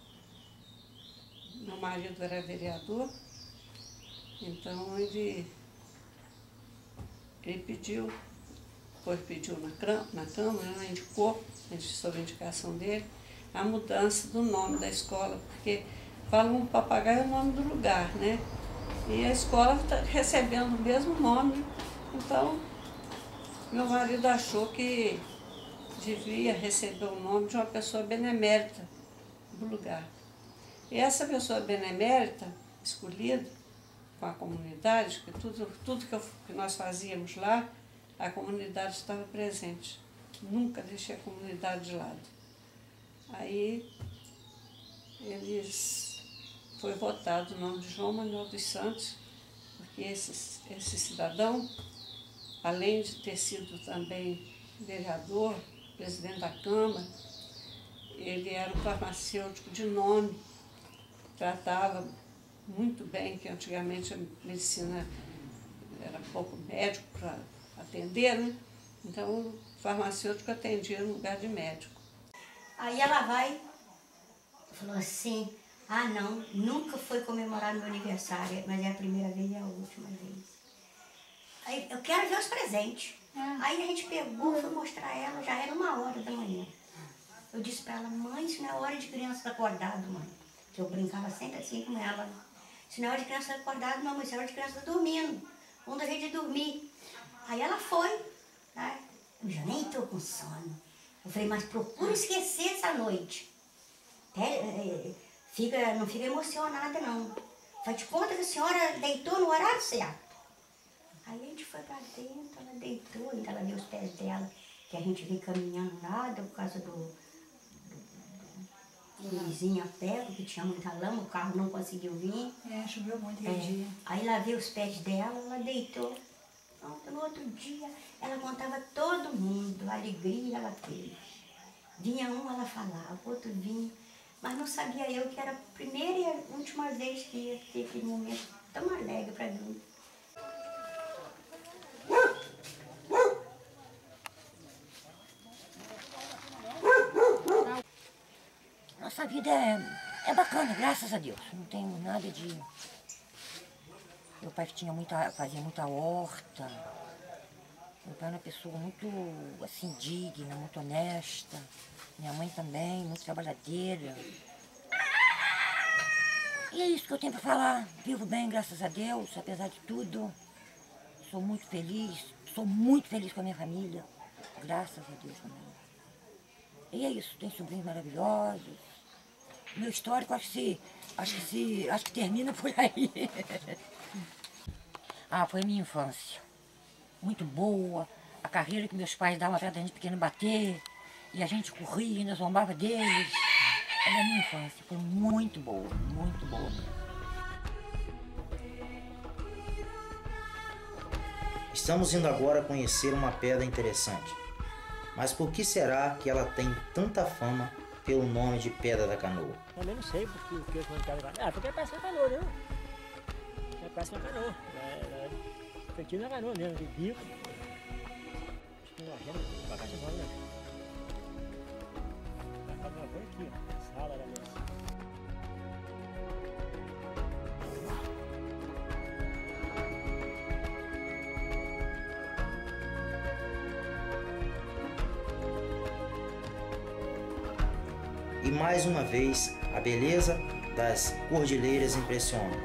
S9: Meu marido era vereador, então ele, ele pediu, depois pediu na, na Câmara, né, indicou, sob a indicação dele, a mudança do nome da escola, porque Valongo do Papagaio é o nome do lugar, né? E a escola está recebendo o mesmo nome, então meu marido achou que devia receber o nome de uma pessoa benemérita do lugar. E essa pessoa benemérita, escolhida com a comunidade, que tudo, tudo que, eu, que nós fazíamos lá, a comunidade estava presente. Nunca deixei a comunidade de lado. Aí, eles, foi votado o nome de João Manuel dos Santos, porque esse, esse cidadão, além de ter sido também vereador, presidente da Câmara, ele era um farmacêutico de nome, tratava muito bem, que antigamente a medicina era pouco médico para atender, né? Então o farmacêutico atendia no lugar de médico.
S2: Aí ela vai, falou assim, ah não, nunca foi comemorar meu aniversário, mas é a primeira vez e a última vez. Aí eu quero ver os presentes. Ah. Aí a gente pegou, foi mostrar ela, já era uma hora da manhã. Eu disse para ela, mãe, isso não é hora de criança acordada, mãe. Que eu brincava sempre assim com ela. Isso não é hora de criança acordada, não, mãe, isso é hora de criança dormindo. Vamos dar jeito de dormir. Aí ela foi, né? Eu já nem estou com sono. Eu falei, mas procura esquecer essa noite. É, fica, não fica emocionada, não. Faz de conta que a senhora deitou no horário certo. Aí a gente foi pra dentro, ela deitou, ainda ela viu os pés dela, que a gente veio caminhando nada por causa do, do, do vizinho a pé, porque tinha muita lama, o carro não conseguiu vir.
S17: É, choveu muito aquele
S2: é.
S17: dia.
S2: Aí ela viu os pés dela, ela deitou. Pronto, no outro dia, ela contava todo mundo, a alegria ela teve. Vinha um, ela falava, outro vinha, mas não sabia eu que era a primeira e a última vez que ia ter aquele momento tão alegre para mim.
S10: Nossa vida é, é bacana, graças a Deus. Não tenho nada de... Meu pai tinha muita, fazia muita horta. Meu pai era uma pessoa muito, assim, digna, muito honesta. Minha mãe também, muito trabalhadeira. E é isso que eu tenho para falar. Vivo bem, graças a Deus, apesar de tudo. Sou muito feliz, sou muito feliz com a minha família. Graças a Deus também. E é isso, tem sobrinhos maravilhosos. Meu histórico acho que se, acho que se, acho que termina por aí. Ah, foi a minha infância. Muito boa. A carreira que meus pais davam para a gente pequeno bater. E a gente corria, ainda zombava deles. É a minha infância. Foi muito boa, muito boa mesmo.
S1: Estamos indo agora conhecer uma pedra interessante. Mas por que será que ela tem tanta fama pelo nome de Pedra da Canoa?
S11: Eu também não sei porque o que é Pedra da Canoa. Ah, porque parece uma canoa, né? É, parece uma canoa. É, é, feitiço na canoa mesmo, de bico. Acho que não achamos, pra cá você fala, né? A canoa foi aqui, ó. Sala da mesa.
S1: E mais uma vez, a beleza das cordilheiras impressionam.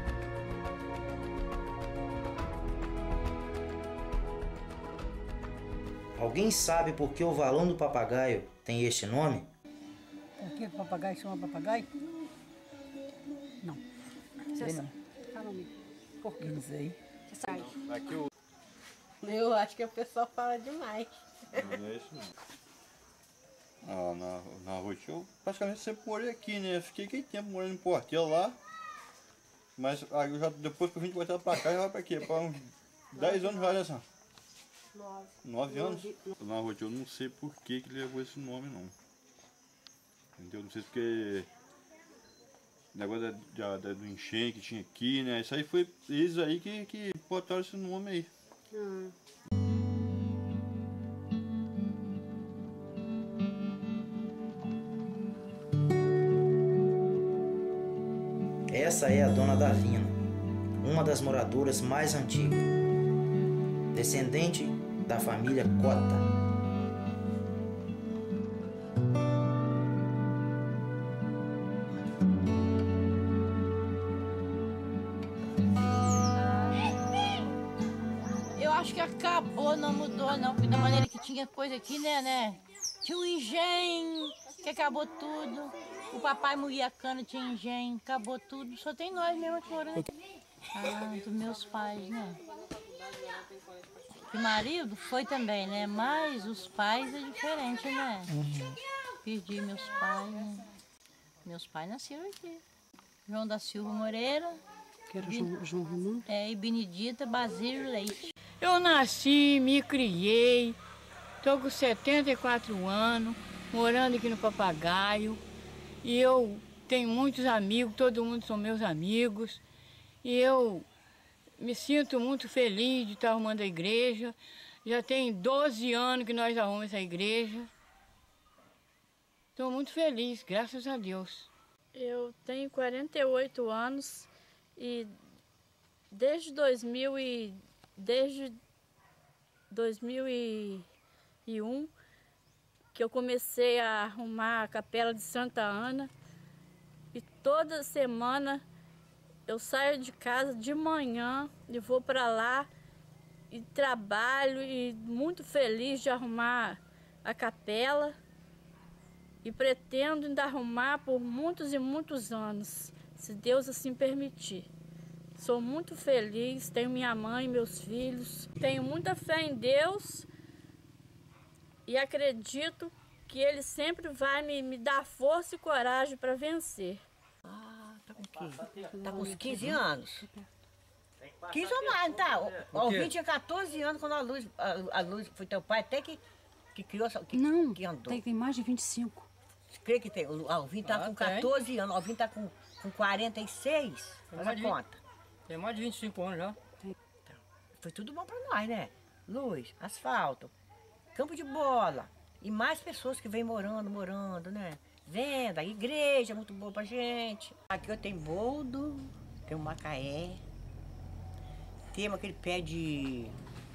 S1: Alguém sabe por que o valão do papagaio tem este nome?
S12: Por que o papagaio chama papagaio? Não.
S23: Você
S12: Sei não.
S23: Fala comigo. Por quê?
S12: Não sei.
S23: Você sabe?
S18: Aqui o...
S23: Eu acho que o pessoal fala demais.
S13: Não é isso não. Ah, na, na rotina eu praticamente sempre morei aqui, né? Fiquei aquele tempo morando em Portela lá. Mas aí eu já, depois que eu vim de Portela pra cá, já vai pra quê? Pra uns dez anos já, né, Sam?
S23: Nove.
S13: Nove anos? Na rotina eu não sei por que que levou esse nome, não. Entendeu? Não sei se porque... O negócio da, da, do enchente que tinha aqui, né? Isso aí foi eles aí que, que botaram esse nome aí.
S23: Hum.
S1: Essa é a dona Davina, uma das moradoras mais antigas, descendente da família Cota.
S14: Eu acho que acabou, não mudou não, porque da maneira que tinha coisa aqui, né, né? Tinha um engenho, que acabou tudo. O papai moía a cana, tinha engenho, acabou tudo. Só tem nós mesmo aqui morando. Ah, dos meus pais, né? Que marido foi também, né? Mas os pais é diferente, né? Uhum. Perdi meus pais, né? Meus pais nasceram aqui. João da Silva Moreira.
S23: Que era João, João Romano?
S14: É, e Benedita Basílio Leite.
S19: Eu nasci, me criei, tô com setenta e quatro anos, morando aqui no Papagaio. E eu tenho muitos amigos, todo mundo são meus amigos. E eu me sinto muito feliz de estar arrumando a igreja. Já tem doze anos que nós arrumamos essa igreja. Estou muito feliz, graças a Deus.
S8: Eu tenho quarenta e oito anos e desde dois mil e desde dois mil e um que eu comecei a arrumar a capela de Santa Ana, e toda semana eu saio de casa de manhã e vou para lá e trabalho, e muito feliz de arrumar a capela, e pretendo ainda arrumar por muitos e muitos anos, se Deus assim permitir. Sou muito feliz, tenho minha mãe, meus filhos, tenho muita fé em Deus e acredito que Ele sempre vai me, me dar força e coragem para vencer.
S10: Ah, tá com quê? Tá com uns quinze anos. quinze ou mais, tá? O Alvin tinha quatorze anos quando a Luz, a, a Luz foi teu pai, até que, que criou, que,
S23: Não,
S10: que andou.
S23: tem, tem mais de vinte e cinco.
S10: Você crê que tem? O Alvin tá
S11: Ah,
S10: com
S11: tem.
S10: quatorze anos, o Alvin tá com, com quarenta e seis.
S11: Tem
S10: Faz
S11: mais
S10: a
S11: de
S10: conta.
S11: Tem mais de vinte e cinco anos já.
S10: Foi tudo bom pra nós, né? Luz, asfalto, campo de bola e mais pessoas que vêm morando, morando, né? Venda, igreja, muito boa pra gente. Aqui eu tenho boldo, tenho macaé, temos aquele pé de...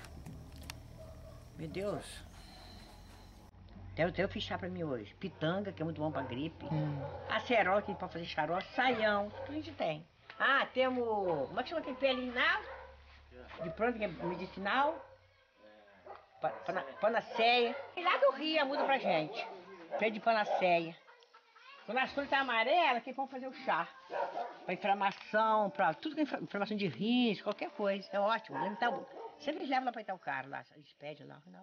S10: Meu Deus. Tem, tem eu fiz chá pra mim hoje. Pitanga, que é muito bom pra gripe. Hum. Acerola, que pode fazer xarope, saião, tudo a gente tem. Ah, temos... Como é que chama aquele pé ali, de planta que é medicinal? Pa- pana- Panaceia. E lá do Rio muda pra gente. Pé de panaceia. Quando as folhas estão amarelas, que vão fazer o chá. Pra inflamação, pra tudo que é infla- inflamação de rins, qualquer coisa. É ótimo. Lembra, tá, sempre levam lá pra Itaúcara, lá. Eles pedem lá. Não.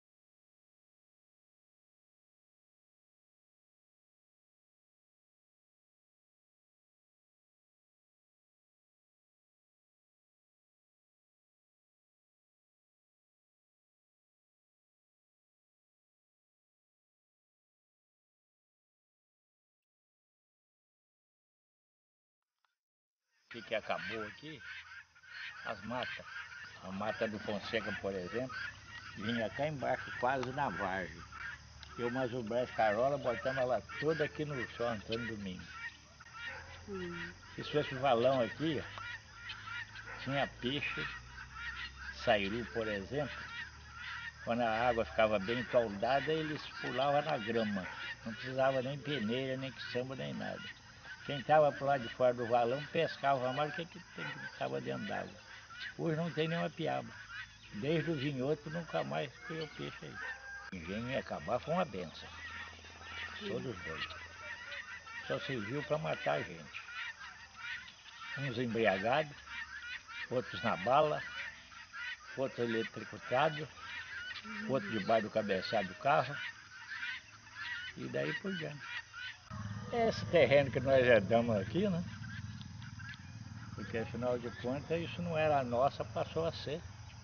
S24: O que, que acabou aqui? As matas. A mata do Fonseca, por exemplo, vinha cá embaixo, quase na vargem. Eu, mais o Brás Carola, botamos ela toda aqui no São Antônio Domingos.
S23: Hum.
S24: Se fosse o valão aqui, ó, tinha peixe, sairu, por exemplo. Quando a água ficava bem toldada, eles pulavam na grama. Não precisava nem peneira, nem samba, nem nada. Quem estava para lá de fora do valão pescava mais do que quem estava dentro d'água. Hoje não tem nenhuma piaba. Desde o vinhoto nunca mais criou peixe aí. O engenho ia acabar com uma benção. Todos dois. Só serviu para matar a gente. Uns embriagados, outros na bala, outros eletrocutados, outros debaixo do cabeçalho do carro. E daí por diante. Esse terreno que nós herdamos aqui, né? Porque afinal de contas isso não era nossa, passou a ser.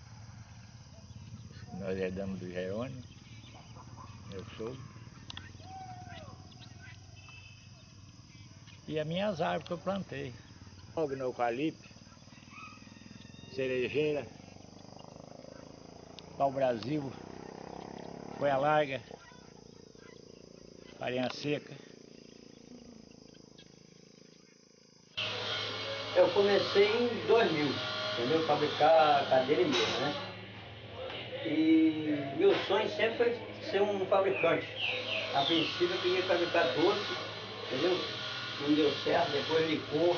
S24: Nós herdamos do Jerônimo, meu sogro. E as minhas árvores que eu plantei. Logo no eucalipto, cerejeira, pau-brasil, folha larga, farinha seca.
S3: Eu comecei em dois mil, entendeu? Fabricar cadeira e mesa, né? E meu sonho sempre foi ser um fabricante. A princípio eu queria fabricar doce, entendeu? Não deu certo, depois licor.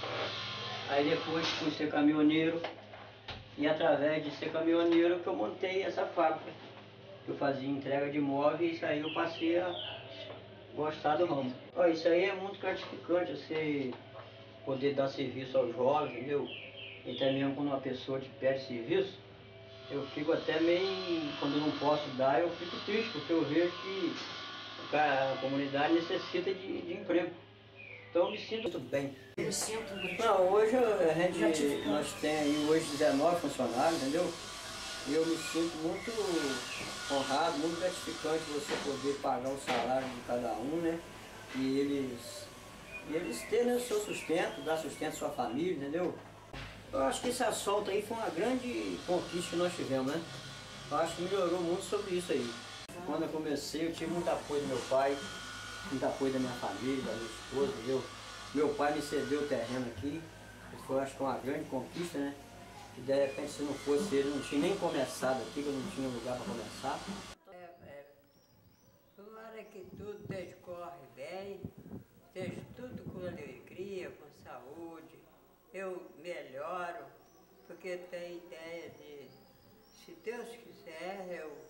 S3: Aí depois fui ser caminhoneiro. E através de ser caminhoneiro que eu montei essa fábrica. Eu fazia entrega de móveis e isso aí eu passei a gostar do ramo. Ó, isso aí é muito gratificante, você poder dar serviço aos jovens, entendeu? E até mesmo quando uma pessoa te pede serviço, eu fico até meio, quando eu não posso dar, eu fico triste, porque eu vejo que a comunidade necessita de, de emprego. Então eu me sinto muito bem.
S2: Eu me sinto muito
S3: Não, hoje a gente, nós temos aí hoje dezenove funcionários, entendeu? E eu me sinto muito honrado, muito gratificante você poder pagar o salário de cada um, né? E eles, e eles terem o seu sustento, dar sustento à sua família, entendeu? Eu acho que esse assalto aí foi uma grande conquista que nós tivemos, né? Eu acho que melhorou muito sobre isso aí. Quando eu comecei, eu tive muito apoio do meu pai, muito apoio da minha família, da minha esposa, entendeu? Meu pai me cedeu o terreno aqui, isso foi, acho que uma grande conquista, né? E de repente, se não fosse ele, não tinha nem começado aqui, que eu não tinha lugar para começar.
S15: É, é, tomara que tudo decorre bem, seja tudo com alegria, com saúde. Eu melhoro, porque tenho ideia de, se Deus quiser,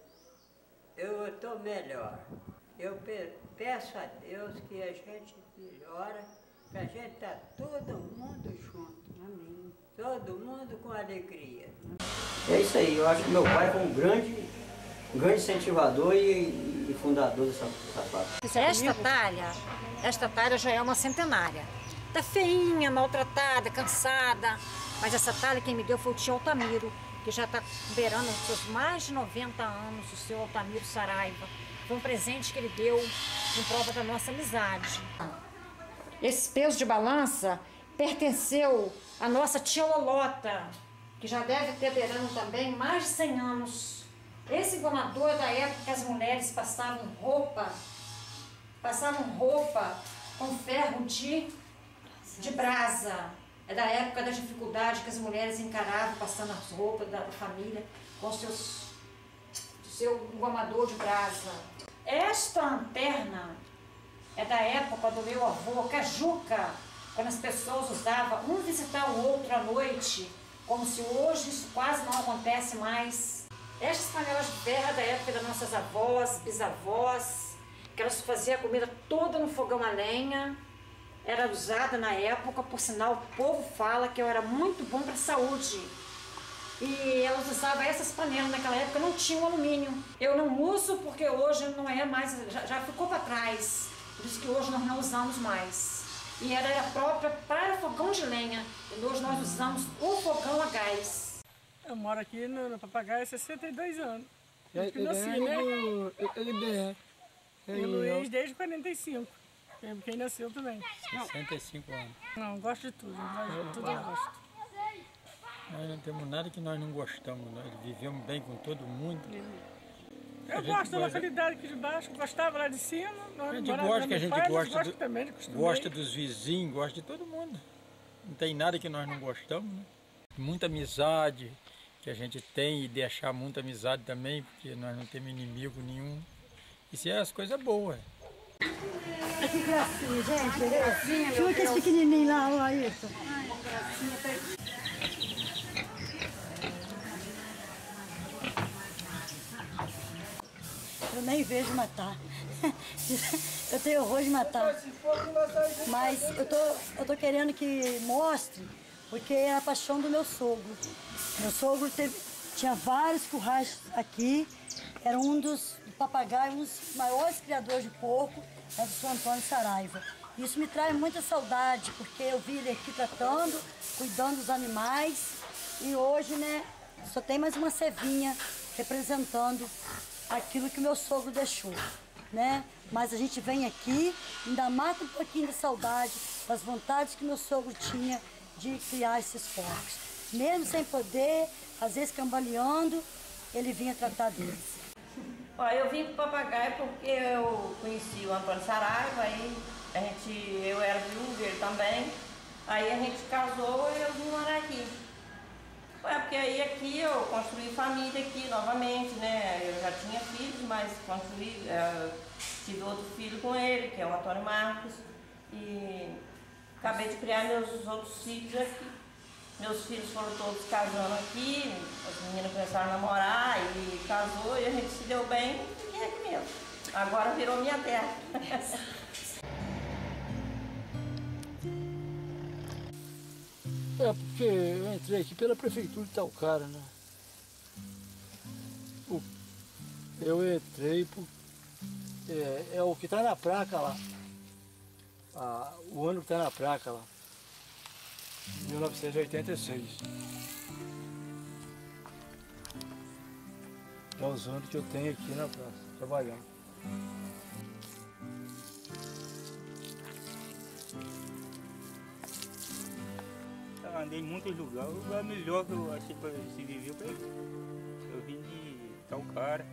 S15: eu eu estou melhor. Eu pe peço a Deus que a gente melhora, para a gente estar todo mundo junto. Amém. Todo mundo com alegria.
S3: É isso aí, eu acho que meu pai foi um grande, um grande incentivador e, e fundador dessa, dessa fábrica.
S4: Esta talha, esta talha já é uma centenária. Tá feinha, maltratada, cansada. Mas essa talha quem me deu foi o tio Altamiro, que já está beirando os seus mais de noventa anos, o seu Altamiro Saraiva. Foi um presente que ele deu em prova da nossa amizade. Esse peso de balança pertenceu à nossa tia Lolota, que já deve ter beirando também mais de cem anos. Esse engomador é da época que as mulheres passavam roupa, passavam roupa com ferro de, de brasa. É da época da dificuldade que as mulheres encaravam passando as roupas da família com seus, seu engomador de brasa. Esta lanterna é da época do meu avô, Cajuca, quando as pessoas usavam um visitar o outro à noite, como se hoje isso quase não acontece mais. Estas panelas de ferro é da época das nossas avós, bisavós, que elas faziam a comida toda no fogão a lenha. Era usada na época, por sinal, o povo fala que eu era muito bom para a saúde. E elas usavam essas panelas, naquela época não tinha um alumínio. Eu não uso porque hoje não é mais, já, já ficou para trás. Por isso que hoje nós não usamos mais. E ela era própria para fogão de lenha. E hoje nós usamos o fogão a gás.
S16: Eu moro aqui no, no Papagaio há sessenta e dois anos.
S12: Desde que nasci, né? Ele
S16: E o Luiz desde quarenta e cinco. Quem nasceu também.
S11: sessenta e cinco anos.
S16: Não, gosto de tudo. Gosto de tudo eu gosto.
S11: Nós não temos nada que nós não gostamos. Nós vivemos bem com todo mundo.
S16: Eu gosto da localidade aqui de baixo, gostava lá de cima.
S11: A gente gosta, que a gente
S16: pai,
S11: gosta,
S16: gosto
S11: do,
S16: também,
S11: gosta dos vizinhos, gosta de todo mundo. Não tem nada que nós não gostamos, né? Muita amizade que a gente tem e deixar muita amizade também, porque nós não temos inimigo nenhum. Isso é as coisas boas.
S7: Que gracinha, gente. Que gracinha, meu Deus. Esse pequenininho lá, olha isso.
S2: Ai, que gracinha.
S7: Eu nem vejo matar. Eu tenho horror de matar. Mas eu tô, eu tô querendo que mostre, porque é a paixão do meu sogro. Meu sogro teve, tinha vários currais aqui, era um dos papagaios, um dos maiores criadores de porco, é do São Antônio Saraiva. Isso me traz muita saudade, porque eu vi ele aqui tratando, cuidando dos animais, e hoje, né, só tem mais uma cevinha representando aquilo que o meu sogro deixou, né? Mas a gente vem aqui, ainda mata um pouquinho de saudade das vontades que meu sogro tinha de criar esses porcos. Mesmo sem poder, às vezes cambaleando, ele vinha tratar deles.
S5: Ó, eu vim pro papagaio porque eu conheci o Antônio Saraiva, aí a gente, eu era viúva, ele também, aí a gente casou e eu vim morar aqui. É porque aí aqui eu construí família aqui novamente, né? Eu já tinha filhos, mas construí, é, tive outro filho com ele, que é o Antônio Marcos, e acabei de criar meus outros filhos aqui. Meus filhos foram todos casando aqui, as meninas começaram a namorar e casou e a gente se deu bem e fiquei aqui mesmo. Agora virou minha terra.
S11: É porque eu entrei aqui pela prefeitura de Talcara, né? O, eu entrei por. É, é o que está na placa lá. Ah, o ano que está na placa lá. mil novecentos e oitenta e seis. É os anos que eu tenho aqui na praça, trabalhando.
S20: Eu andei em muitos lugares, o lugar melhor que eu achei para se viver foi aqui. Eu vim de Talcara.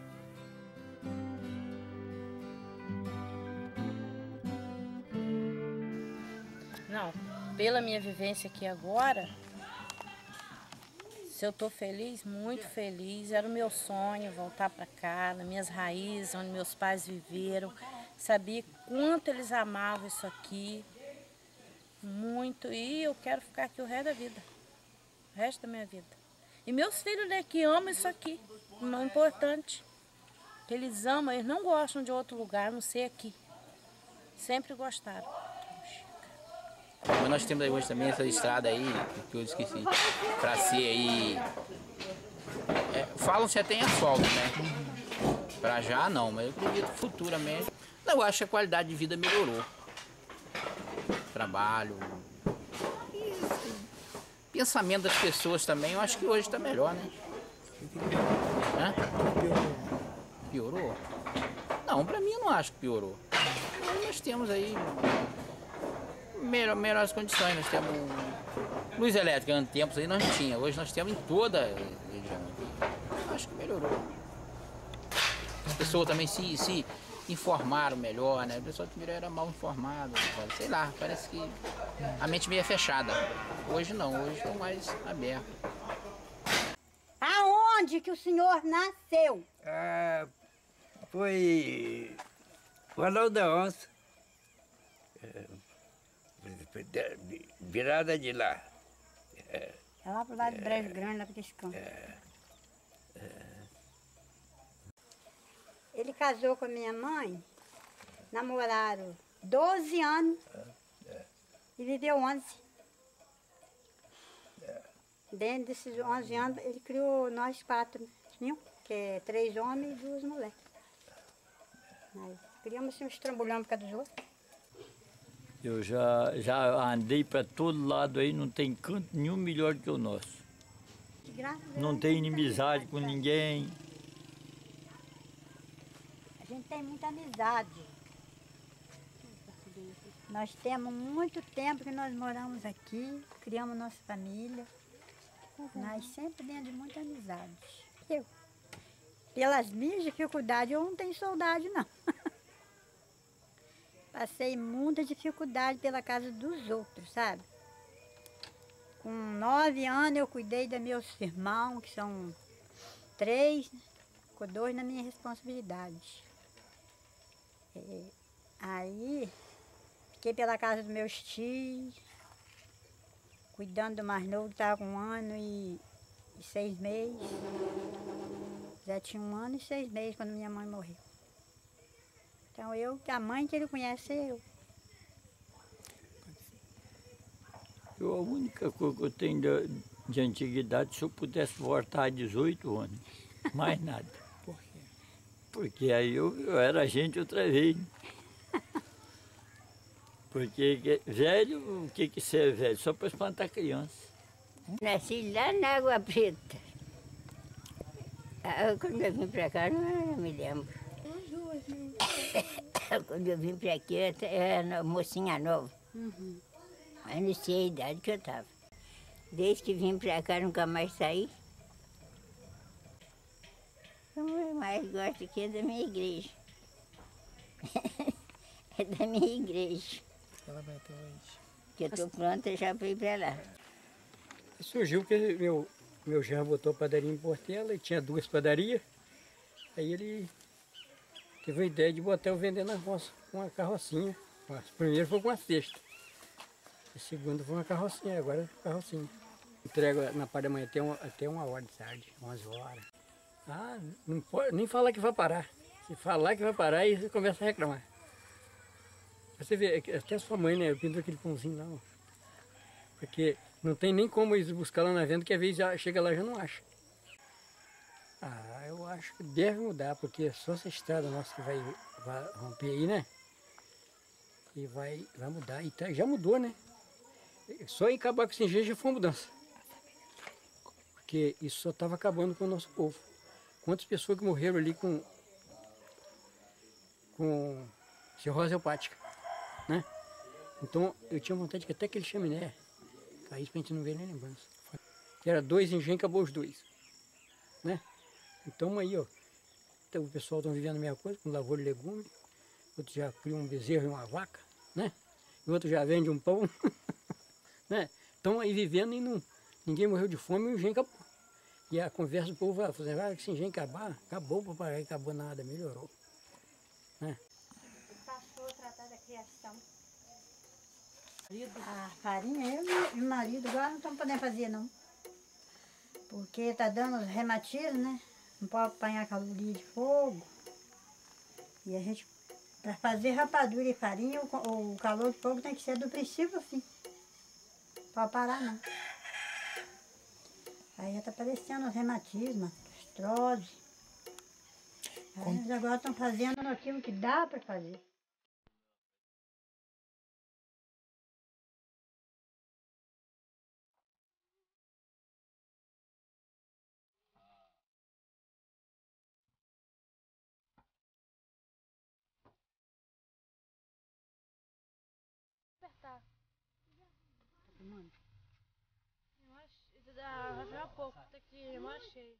S14: Não, pela minha vivência aqui agora, se eu tô feliz, muito feliz, era o meu sonho voltar para cá, nas minhas raízes, onde meus pais viveram, sabia quanto eles amavam isso aqui, muito, e eu quero ficar aqui o resto da vida, o resto da minha vida. E meus filhos, né, que amam isso aqui, o mais importante, que eles amam, eles não gostam de outro lugar, a não ser aqui, sempre gostaram.
S21: Mas nós temos aí hoje também essa estrada aí, que eu esqueci, para ser aí... É, falam se tem asfalto, né? Para já não, mas eu acredito que futuramente... Não, eu acho que a qualidade de vida melhorou. Trabalho... E pensamento das pessoas também, eu acho que hoje está melhor, né? Hã? Piorou? Não, para mim eu não acho que piorou. Mas nós temos aí... Melhor, melhores condições, nós temos luz elétrica, antes tempos aí nós não tínhamos, hoje nós temos em toda a região. Acho que melhorou. As pessoas também se, se informaram melhor, né? O pessoal que era mal informado, sei lá, parece que a mente meio fechada. Hoje não, hoje estou mais aberto.
S2: Aonde que o senhor nasceu?
S15: Ah, foi Valão da Onça. Virada de lá.
S2: É lá pro lado do Brejo Grande, lá para esse campo.
S15: É, é.
S2: Ele casou com a minha mãe, namoraram doze anos
S15: É.
S2: e viveu onze.
S15: É.
S2: Dentro desses onze anos, ele criou nós quatro, viu? Que é três homens e duas mulheres. Nós criamos assim, uns trambolhão por causa dos outros.
S22: Eu já, já andei para todo lado aí, não tem canto nenhum melhor do que o nosso. Não tem inimizade com ninguém.
S2: A gente tem muita amizade. Nós temos muito tempo que nós moramos aqui, criamos nossa família. Nós sempre dentro de muita amizade. Eu, pelas minhas dificuldades, eu não tenho saudade, não. Passei muita dificuldade pela casa dos outros, sabe? Com nove anos eu cuidei dos meus irmãos, que são três, com dois na minha responsabilidade. É,
S6: Aí, fiquei pela casa dos meus tios, cuidando do mais novo, que estava com um ano e, e seis meses. Já tinha um ano e seis meses quando minha mãe morreu. Então eu, a mãe que ele conhece é eu.
S22: Eu, a única coisa que eu tenho de, de antiguidade, se eu pudesse voltar a dezoito anos, mais nada.
S12: Por quê?
S22: Porque aí eu, eu era gente outra vez. Porque velho, o que que você é velho? Só para espantar criança.
S9: Nasci lá na Água Preta. Ah, quando eu vim para cá, não me lembro. Quando eu vim para aqui, eu era mocinha nova.
S6: Uhum.
S9: Mas não sei a idade que eu estava. Desde que vim para cá, nunca mais saí. O que eu mais gosto aqui é da minha igreja. É da minha igreja.
S12: Ela vai até hoje.
S9: Que eu estou pronta já para ir para lá.
S12: Surgiu porque meu, meu genro botou a padaria em Portela e tinha duas padarias. Aí ele teve a ideia de botar eu vender na roça com uma carrocinha. O primeiro foi com uma cesta. O segundo foi uma carrocinha, agora é carrocinha. Entrego na parte da manhã até uma, até uma hora de tarde, onze horas. Ah, não pode nem falar que vai parar. Se falar que vai parar, aí você começa a reclamar. Você vê, até a sua mãe, né? Eu pinto aquele pãozinho lá, ó. Porque não tem nem como eles buscar lá na venda, que às vezes já chega lá e já não acha. Ah, eu acho que deve mudar, porque só essa estrada nossa que vai, vai romper aí, né? E vai, vai mudar. E tá, já mudou, né? Só em acabar com esse engenho já foi uma mudança. Porque isso só estava acabando com o nosso povo. Quantas pessoas que morreram ali com, com cirrose hepática, né? Então eu tinha vontade que até aquele chaminé caísse pra gente não ver nem lembrança. Que era dois engenhos, acabou os dois, né? Então aí, ó, então, o pessoal está vivendo a mesma coisa, com lavoura de legume, outro já cria um bezerro e uma vaca, né? E outro já vende um pão, né? Estão aí vivendo e não, ninguém morreu de fome e o engenho acabou. E a conversa do povo vai fazer, ah, se o engenho acabar, acabou o papagaio, acabou nada, melhorou, né?
S6: Passou a tratar da criação. A farinha, eu e o marido agora não estamos podendo fazer não. Porque está dando reumatismo, né? Não pode apanhar caloria de fogo. E a gente, para fazer rapadura e farinha, o, o calor de fogo tem que ser do princípio ao fim. Não pode parar não. Aí já está aparecendo os reumatismos, artrose. Aí eles agora estão fazendo aquilo que dá para fazer.
S8: Apertar. Mano. Eu acho. Isso dá. Vai ficar pouco, tá aqui mais cheio.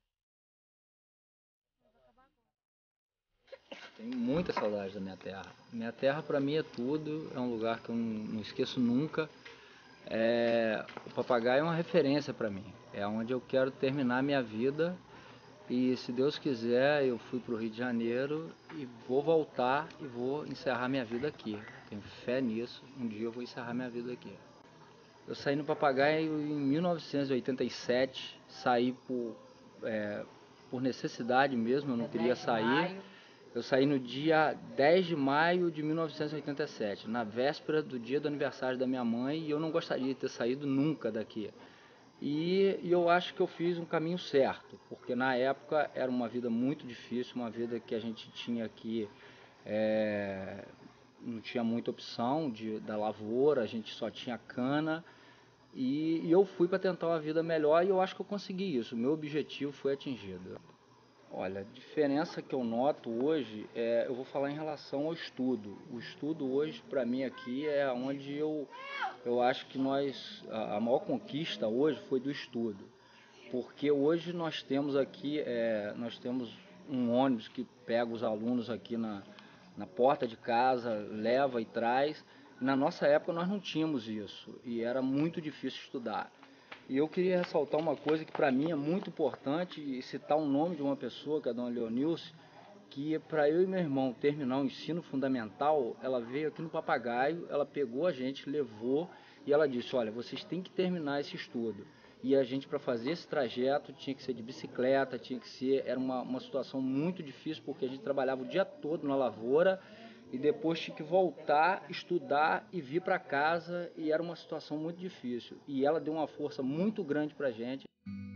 S21: Tenho muita saudade da minha terra. Minha terra para mim é tudo, é um lugar que eu não, não esqueço nunca. É, o Papagaio é uma referência para mim, é onde eu quero terminar a minha vida e se Deus quiser eu fui para o Rio de Janeiro e vou voltar e vou encerrar minha vida aqui. Tenho fé nisso, um dia eu vou encerrar minha vida aqui. Eu saí no Papagaio em mil novecentos e oitenta e sete, saí por, é, por necessidade mesmo, eu não queria sair. Eu saí no dia dez de maio de mil novecentos e oitenta e sete, na véspera do dia do aniversário da minha mãe, e eu não gostaria de ter saído nunca daqui. E, e eu acho que eu fiz um caminho certo, porque na época era uma vida muito difícil, uma vida que a gente tinha aqui, é, não tinha muita opção de, da lavoura, a gente só tinha cana, e, e eu fui para tentar uma vida melhor e eu acho que eu consegui isso, o meu objetivo foi atingido. Olha, a diferença que eu noto hoje, é, eu vou falar em relação ao estudo. O estudo hoje, para mim aqui, é onde eu, eu acho que nós, a, a maior conquista hoje foi do estudo. Porque hoje nós temos aqui, é, nós temos um ônibus que pega os alunos aqui na, na porta de casa, leva e traz. Na nossa época nós não tínhamos isso e era muito difícil estudar. E eu queria ressaltar uma coisa que para mim é muito importante e citar o nome de uma pessoa, que é a dona Leonilce,
S1: que para eu e meu irmão terminar o ensino fundamental, ela veio aqui no Papagaio, ela pegou a gente, levou e ela disse, olha, vocês têm que terminar esse estudo. E a gente, para fazer esse trajeto, tinha que ser de bicicleta, tinha que ser, era uma, uma situação muito difícil, porque a gente trabalhava o dia todo na lavoura e depois tinha que voltar, estudar e vir para casa, e era uma situação muito difícil. E ela deu uma força muito grande para a gente.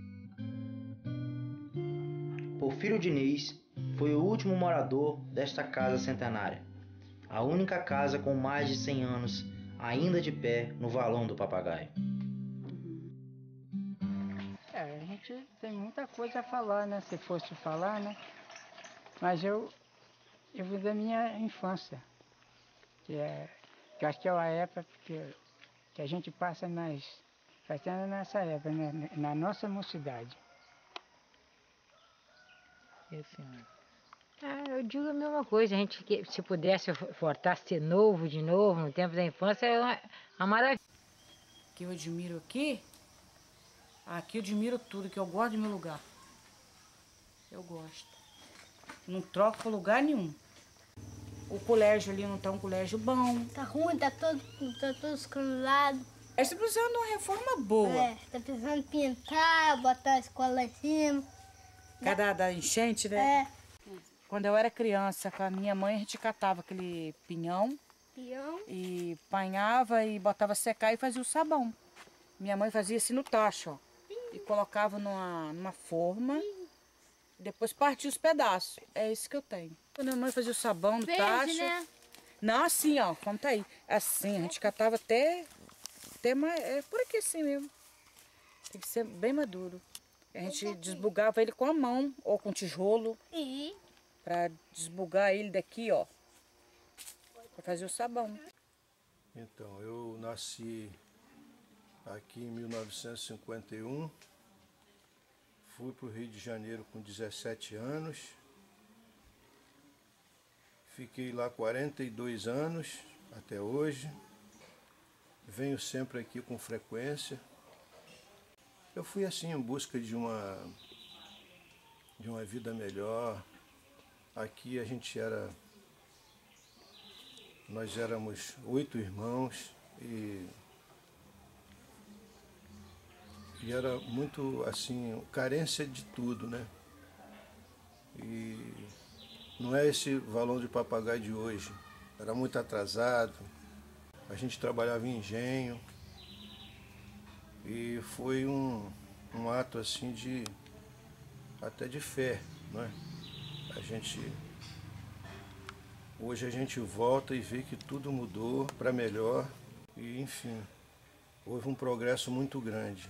S13: Porfírio Diniz foi o último morador desta casa centenária, a única casa com mais de cem anos ainda de pé no Valão do Papagaio.
S17: É, a gente tem muita coisa a falar, né? Se fosse falar, né? Mas eu, eu vim da minha infância, que é, que eu acho que é a época que, que a gente passa nas, fazendo nessa época, né? Na nossa mocidade.
S18: E a senhora? Ah, eu digo a mesma coisa, a gente, que se pudesse voltar a ser novo de novo, no tempo da infância, é uma, uma maravilha.
S25: Que eu admiro aqui, aqui eu admiro tudo, que eu gosto do meu lugar. Eu gosto. Não troco por lugar nenhum. O colégio ali não tá um colégio bom.
S26: Tá ruim, tá todo, tá todo escrolado.
S25: É precisando de uma reforma boa.
S26: É, tá precisando pintar, botar a escola lá em cima.
S25: Cada da enchente, né? É. Quando eu era criança, com a minha mãe, a gente catava aquele pinhão.
S26: Pinhão.
S25: E panhava e botava secar e fazia o sabão. Minha mãe fazia assim no tacho, ó. E colocava numa, numa forma. Depois partia os pedaços. É isso que eu tenho. Quando a minha mãe fazia o sabão no
S26: Verde,
S25: tacho.
S26: né?
S25: Não, assim, ó. Como tá aí. Assim, a gente catava até. até mais, é por aqui assim mesmo. Tem que ser bem maduro. A gente desbugava ele com a mão ou com tijolo.
S26: E?
S25: Pra desbugar ele daqui, ó. Pra fazer o sabão.
S27: Então, eu nasci aqui em mil novecentos e cinquenta e um. Fui para o Rio de Janeiro com dezessete anos. Fiquei lá quarenta e dois anos, até hoje. Venho sempre aqui com frequência. Eu fui assim em busca de uma, de uma vida melhor. Aqui a gente era, nós éramos oito irmãos e, e era muito assim, carência de tudo, né? E não é esse Valão de Papagaio de hoje, era muito atrasado, a gente trabalhava em engenho e foi um, um ato assim de, até de fé, não é? A gente, hoje a gente volta e vê que tudo mudou para melhor e, enfim, houve um progresso muito grande.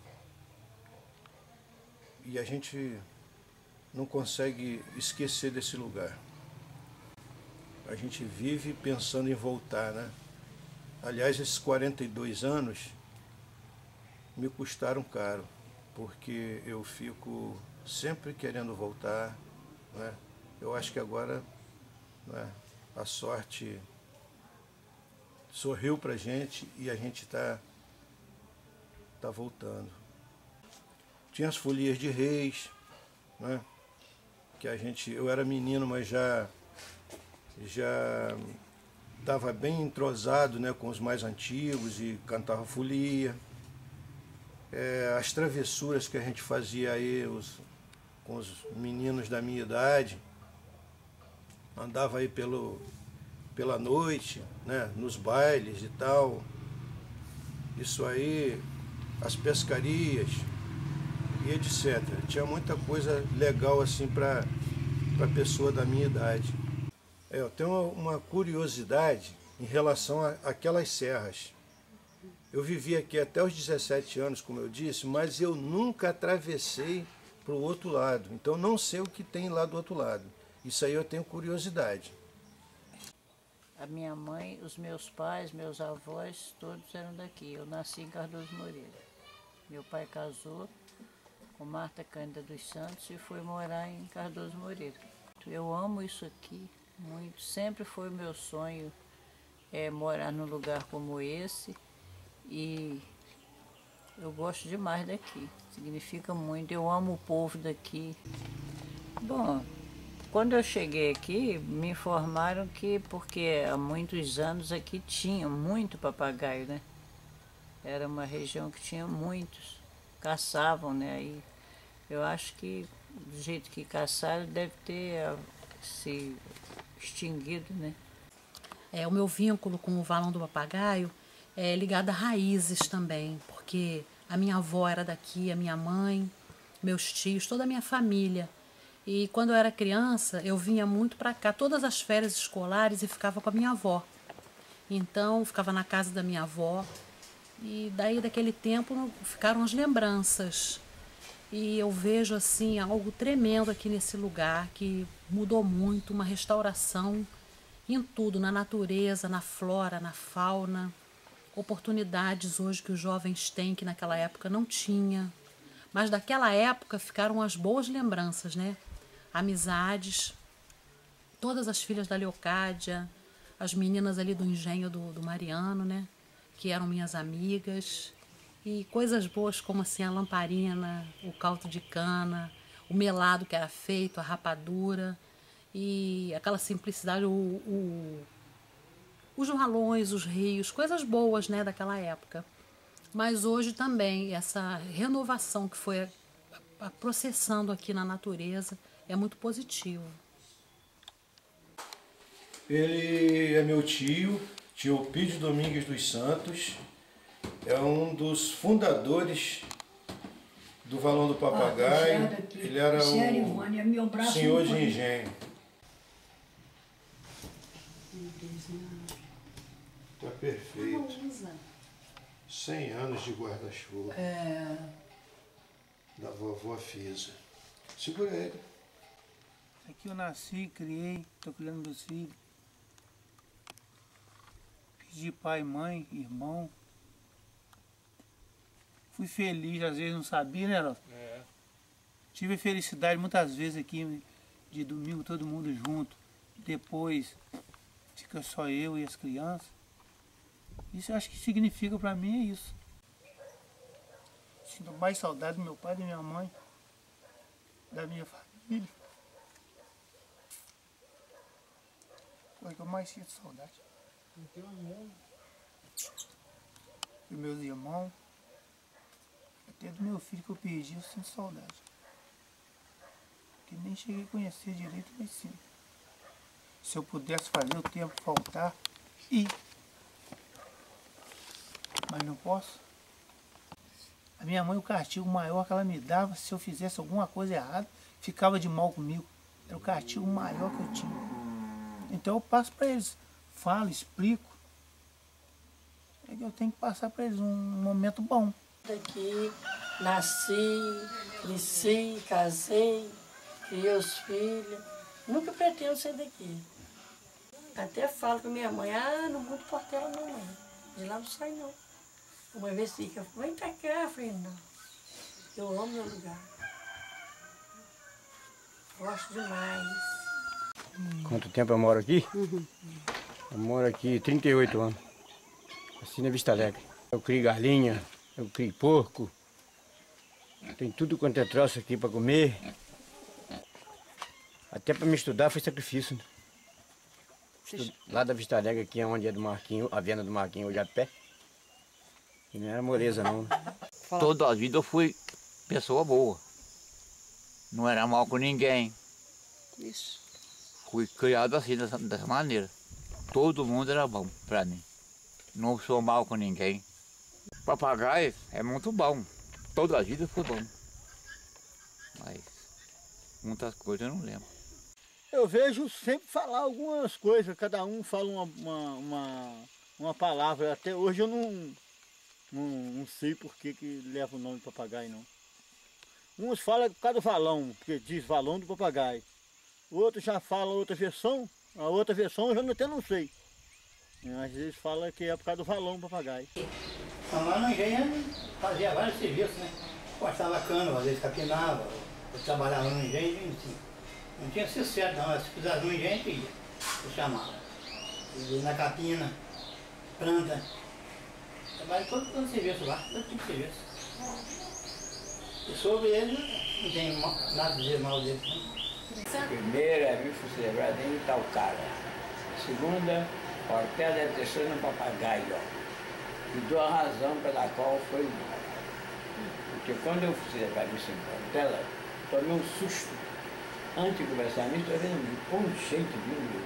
S27: E a gente não consegue esquecer desse lugar. A gente vive pensando em voltar, né? Aliás, esses quarenta e dois anos me custaram caro, porque eu fico sempre querendo voltar. Né? Eu acho que agora, né, a sorte sorriu pra gente e a gente está tá voltando. Tinha as folias de reis, né, que a gente, eu era menino, mas já já estava bem entrosado, né, com os mais antigos e cantava folia. É, as travessuras que a gente fazia aí, os com os meninos da minha idade, andava aí pelo, pela noite, né, nos bailes e tal. Isso aí, as pescarias e etcétera. Tinha muita coisa legal assim para para pessoa da minha idade. É, eu tenho uma, uma curiosidade em relação a aquelas serras. Eu vivi aqui até os dezessete anos, como eu disse, mas eu nunca atravessei para o outro lado. Então não sei o que tem lá do outro lado. Isso aí eu tenho curiosidade.
S18: A minha mãe, os meus pais, meus avós, todos eram daqui. Eu nasci em Cardoso Moreira. Meu pai casou com Marta Cândida dos Santos e foi morar em Cardoso Moreira. Eu amo isso aqui muito. Sempre foi o meu sonho é, morar num lugar como esse. E eu gosto demais daqui, significa muito, eu amo o povo daqui. Bom, Quando eu cheguei aqui, me informaram que, porque há muitos anos aqui tinha muito papagaio, né? Era uma região que tinha muitos, caçavam, né? Aí eu acho que do jeito que caçaram deve ter se extinguido, né?
S3: É, o meu vínculo com o Valão do Papagaio é ligado a raízes também, porque a minha avó era daqui, a minha mãe, meus tios, toda a minha família. E quando eu era criança, eu vinha muito para cá, todas as férias escolares, e ficava com a minha avó. Então, ficava na casa da minha avó. E daí, daquele tempo, ficaram as lembranças. E eu vejo, assim, algo tremendo aqui nesse lugar, que mudou muito, uma restauração em tudo, na natureza, na flora, na fauna. Oportunidades hoje que os jovens têm, que naquela época não tinha. Mas daquela época ficaram as boas lembranças, né? Amizades, todas as filhas da Leocádia, as meninas ali do engenho do, do Mariano, né? Que eram minhas amigas. E coisas boas como assim a lamparina, o caldo de cana, o melado que era feito, a rapadura e aquela simplicidade, o, o, os valões, os rios, coisas boas, né, daquela época. Mas hoje também essa renovação que foi processando aqui na natureza é muito positivo.
S27: Ele é meu tio, tio Pídio Domingues dos Santos, é um dos fundadores do Valão do Papagaio. Ah, ele era o
S2: Ivone, é meu braço
S27: senhor de engenho. Tá perfeito. cem anos de guarda-chuva.
S2: É.
S27: Da vovó Fisa. Segura ele.
S20: Aqui eu nasci, criei, estou criando meus filhos. Pedi pai, mãe, irmão. Fui feliz, às vezes não sabia, né, Ló? É. Tive felicidade muitas vezes aqui, de domingo todo mundo junto. Depois fica só eu e as crianças. Isso eu acho que significa pra mim é isso. Sinto mais saudade do meu pai, da minha mãe, da minha família. Foi o que eu mais sinto saudade. E meus irmãos, até do meu filho que eu perdi, eu sinto saudade. Que nem cheguei a conhecer direito, mas sim. Se eu pudesse fazer o tempo faltar, ir. Mas não posso. A minha mãe, o castigo maior que ela me dava, se eu fizesse alguma coisa errada, ficava de mal comigo. Era o castigo maior que eu tinha. Então eu passo para eles, falo, explico. É que eu tenho que passar para eles um momento bom.
S4: Daqui, nasci, cresci, casei, criei os filhos. Nunca pretendo sair daqui. Até falo com minha mãe, ah, não mudo Portela não, mãe. De lá não sai não. Uma vez fica, vem pra cá, eu falei, não. Eu amo meu lugar. Gosto demais.
S12: Quanto tempo eu moro aqui? Uhum. Eu moro aqui trinta e oito anos. Assim na Vista Alegre. Eu crio galinha, eu crio porco. Tem tudo quanto é troço aqui para comer. Até para me estudar foi sacrifício, né? Estu... Lá da Vista Alegre, aqui é onde é do Marquinho, a venda do Marquinho, hoje a pé. E não era moleza não.
S21: Toda a vida eu fui pessoa boa. Não era mal com ninguém.
S4: Isso.
S21: Fui criado assim, dessa, dessa maneira. Todo mundo era bom pra mim. Não sou mal com ninguém. Papagaio é muito bom. Toda a vida foi bom. Mas muitas coisas eu não lembro.
S10: Eu vejo sempre falar algumas coisas, cada um fala uma, uma, uma, uma palavra. Até hoje eu não, não, não sei por que, que leva o nome de papagaio, não. Uns falam por causa do valão, porque diz valão do papagaio. Outros já falam outra versão, a outra versão eu já até não sei. Às vezes fala que é por causa do valão do papagaio.
S16: Lá no engenho fazia vários serviços, né? Cortava cana, às vezes capinava, eu trabalhava no engenho, enfim. Não tinha sido certo não, se precisasse no engenho, eu ia, eu chamava. Eu ia na capina, planta. Trabalhei todo, todo serviço lá, todo tipo de serviço. E sobre ele, não tem nada a dizer mal dele. Não.
S5: Primeira é mil foi celebrada em Itaucara. Segunda, Portela deve ter sido no Papagaio. E dou a razão pela qual foi embora. Porque quando eu fui celebrar isso em Portela, tomei um susto. Antes de começar a missa, eu vendo um bom jeito vindo.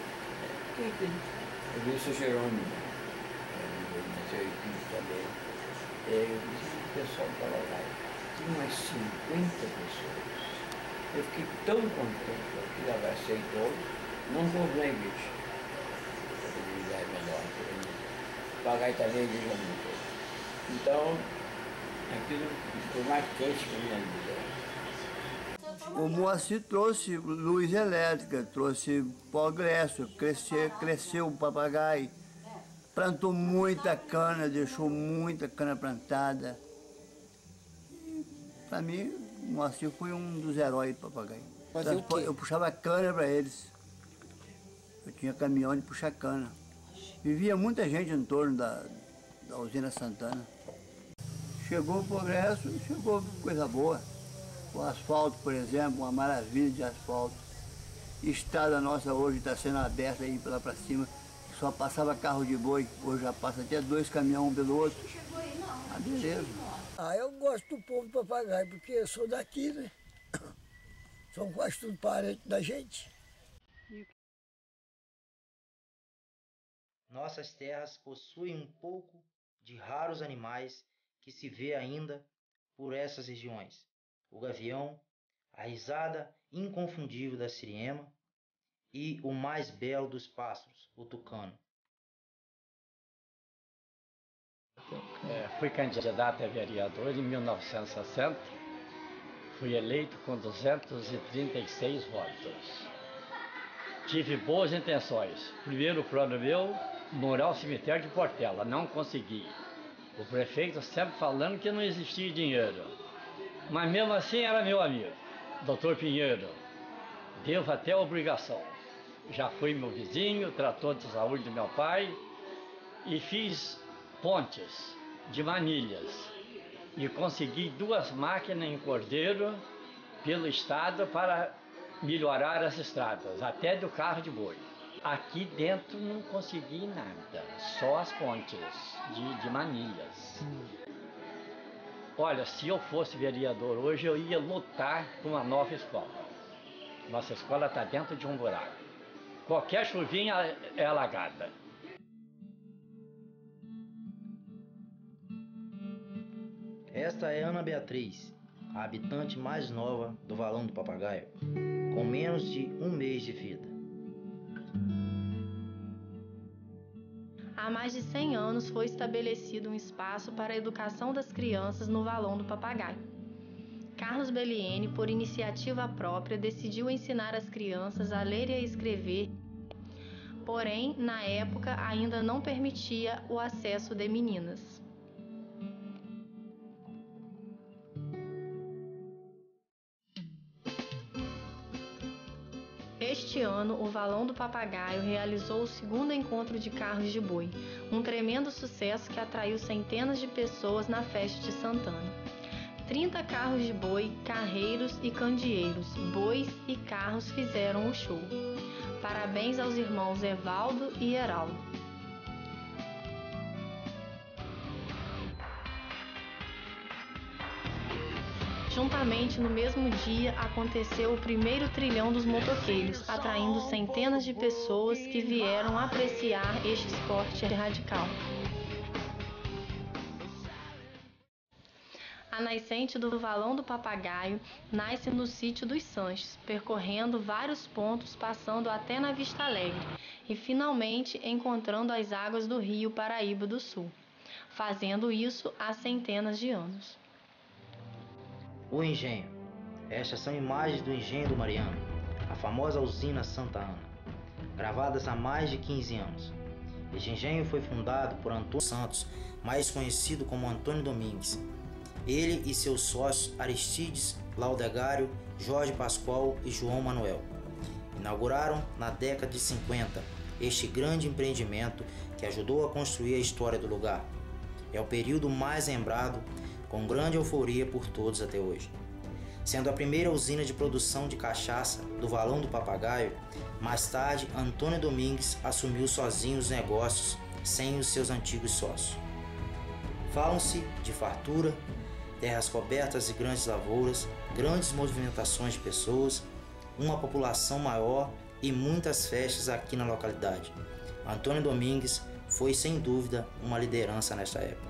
S5: Eu vi o seu Jerônimo, no seu equipe também. Eu disse que o pessoal estava lá. Tinha umas cinquenta pessoas. Eu fiquei tão contente, eu abracei todos, não vou na igreja. A igreja é melhor, pagar também a igreja muito. Então, aquilo ficou mais quente que a minha vida.
S7: O Moacir trouxe luz elétrica, trouxe progresso, cresceu, cresceu o papagaio, plantou muita cana, deixou muita cana plantada. Para mim, o Moacir foi um dos heróis do papagaio. Eu puxava cana para eles. Eu tinha caminhão de puxar cana. Vivia muita gente em torno da, da usina Santana. Chegou o progresso, chegou coisa boa. O asfalto, por exemplo, uma maravilha de asfalto. Estrada nossa hoje está sendo aberta aí lá para cima. Só passava carro de boi, hoje já passa até dois caminhões um pelo outro. Ah, beleza.
S11: Ah, eu gosto do povo do papagaio, porque eu sou daqui, né? São quase tudo parente da gente.
S13: Nossas terras possuem um pouco de raros animais que se vê ainda por essas regiões. O gavião, a risada inconfundível da siriema e o mais belo dos pássaros, o tucano.
S14: É, fui candidato a vereador em mil novecentos e sessenta, fui eleito com duzentos e trinta e seis votos. Tive boas intenções. Primeiro plano meu, morar o cemitério de Portela, não consegui. O prefeito sempre falando que não existia dinheiro. Mas mesmo assim era meu amigo, doutor Pinheiro. Devo até obrigação. Já fui meu vizinho, tratou de saúde do meu pai e fiz pontes de manilhas. E consegui duas máquinas em Cordeiro pelo estado para melhorar as estradas, até do carro de boi. Aqui dentro não consegui nada, só as pontes de, de manilhas. Olha, se eu fosse vereador hoje, eu ia lutar com uma nova escola. Nossa escola está dentro de um buraco. Qualquer chuvinha é alagada.
S13: Esta é Ana Beatriz, a habitante mais nova do Valão do Papagaio, com menos de um mês de vida.
S19: Há mais de cem anos foi estabelecido um espaço para a educação das crianças no Valão do Papagaio. Carlos Belliene, por iniciativa própria, decidiu ensinar as crianças a ler e a escrever, porém, na época, ainda não permitia o acesso de meninas. Este ano, o Valão do Papagaio realizou o segundo encontro de carros de boi, um tremendo sucesso que atraiu centenas de pessoas na festa de Santana. trinta carros de boi, carreiros e candeeiros, bois e carros fizeram o show. Parabéns aos irmãos Evaldo e Heraldo. Juntamente, no mesmo dia, aconteceu o primeiro trilhão dos motoqueiros, atraindo centenas de pessoas que vieram apreciar este esporte radical. A nascente do Valão do Papagaio nasce no sítio dos Sanches, percorrendo vários pontos, passando até na Vista Alegre e finalmente encontrando as águas do rio Paraíba do Sul, fazendo isso há centenas de anos.
S13: O engenho. Estas são imagens do engenho do Mariano, a famosa usina Santa Ana, gravadas há mais de quinze anos. Este engenho foi fundado por Antônio Santos, mais conhecido como Antônio Domingues. Ele e seus sócios Aristides, Laudegário, Jorge Pascoal e João Manuel inauguraram na década de cinquenta este grande empreendimento que ajudou a construir a história do lugar. É o período mais lembrado, com grande euforia por todos até hoje. Sendo a primeira usina de produção de cachaça do Valão do Papagaio, mais tarde Antônio Domingues assumiu sozinho os negócios sem os seus antigos sócios. Falam-se de fartura, terras cobertas de grandes lavouras, grandes movimentações de pessoas, uma população maior e muitas festas aqui na localidade. Antônio Domingues foi sem dúvida uma liderança nesta época.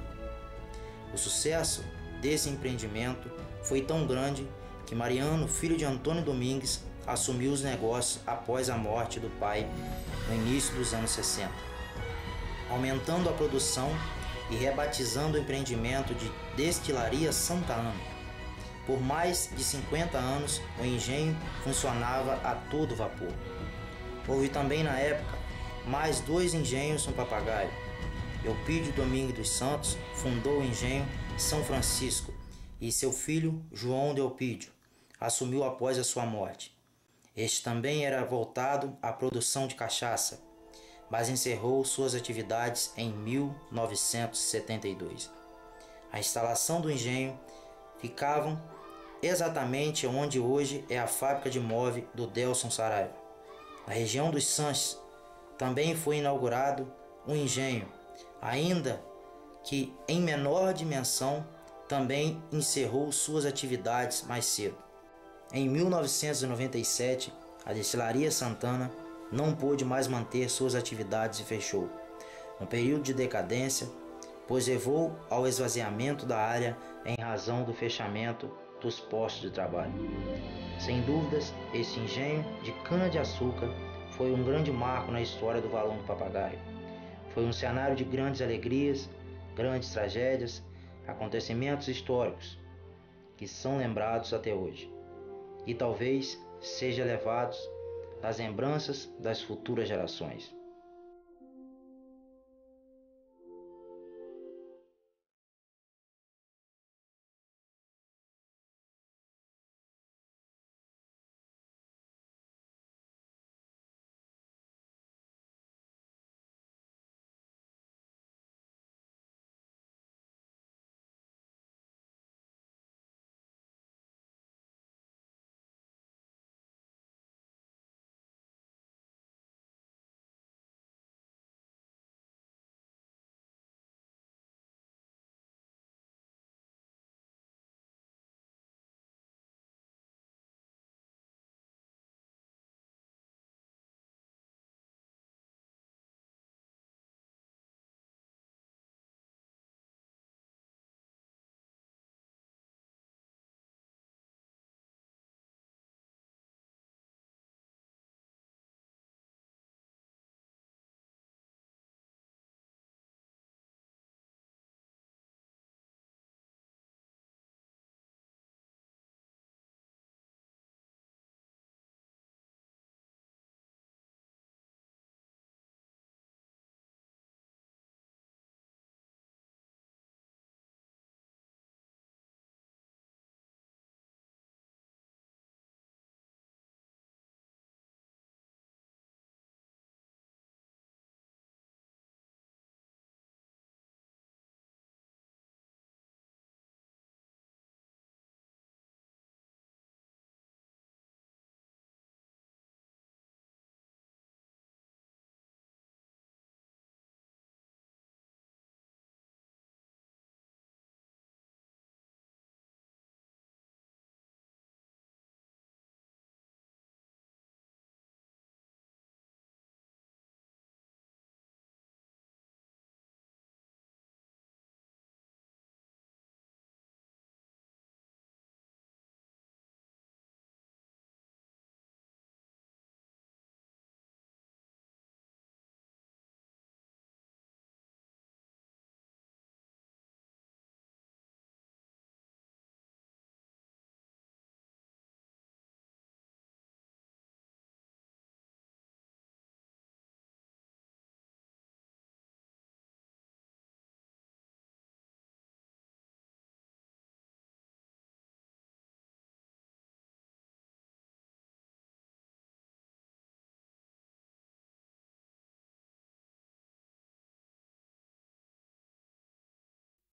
S13: O sucesso desse empreendimento foi tão grande que Mariano, filho de Antônio Domingues, assumiu os negócios após a morte do pai no início dos anos sessenta, aumentando a produção e rebatizando o empreendimento de Destilaria Santa Ana. Por mais de cinquenta anos, o engenho funcionava a todo vapor. Houve também na época mais dois engenhos no Papagaio. Eupídio Domingues dos Santos fundou o engenho São Francisco e seu filho João de Eupídio assumiu após a sua morte. Este também era voltado à produção de cachaça, mas encerrou suas atividades em mil novecentos e setenta e dois. A instalação do engenho ficava exatamente onde hoje é a fábrica de móvel do Delson Saraiva. Na região dos Sanches também foi inaugurado um engenho, ainda que em menor dimensão, também encerrou suas atividades mais cedo. Em mil novecentos e noventa e sete, a Destilaria Santana não pôde mais manter suas atividades e fechou, no período de decadência, pois levou ao esvaziamento da área em razão do fechamento dos postos de trabalho. Sem dúvidas, esse engenho de cana-de-açúcar foi um grande marco na história do Valão do Papagaio. Foi um cenário de grandes alegrias, grandes tragédias, acontecimentos históricos que são lembrados até hoje e talvez sejam levados nas lembranças das futuras gerações.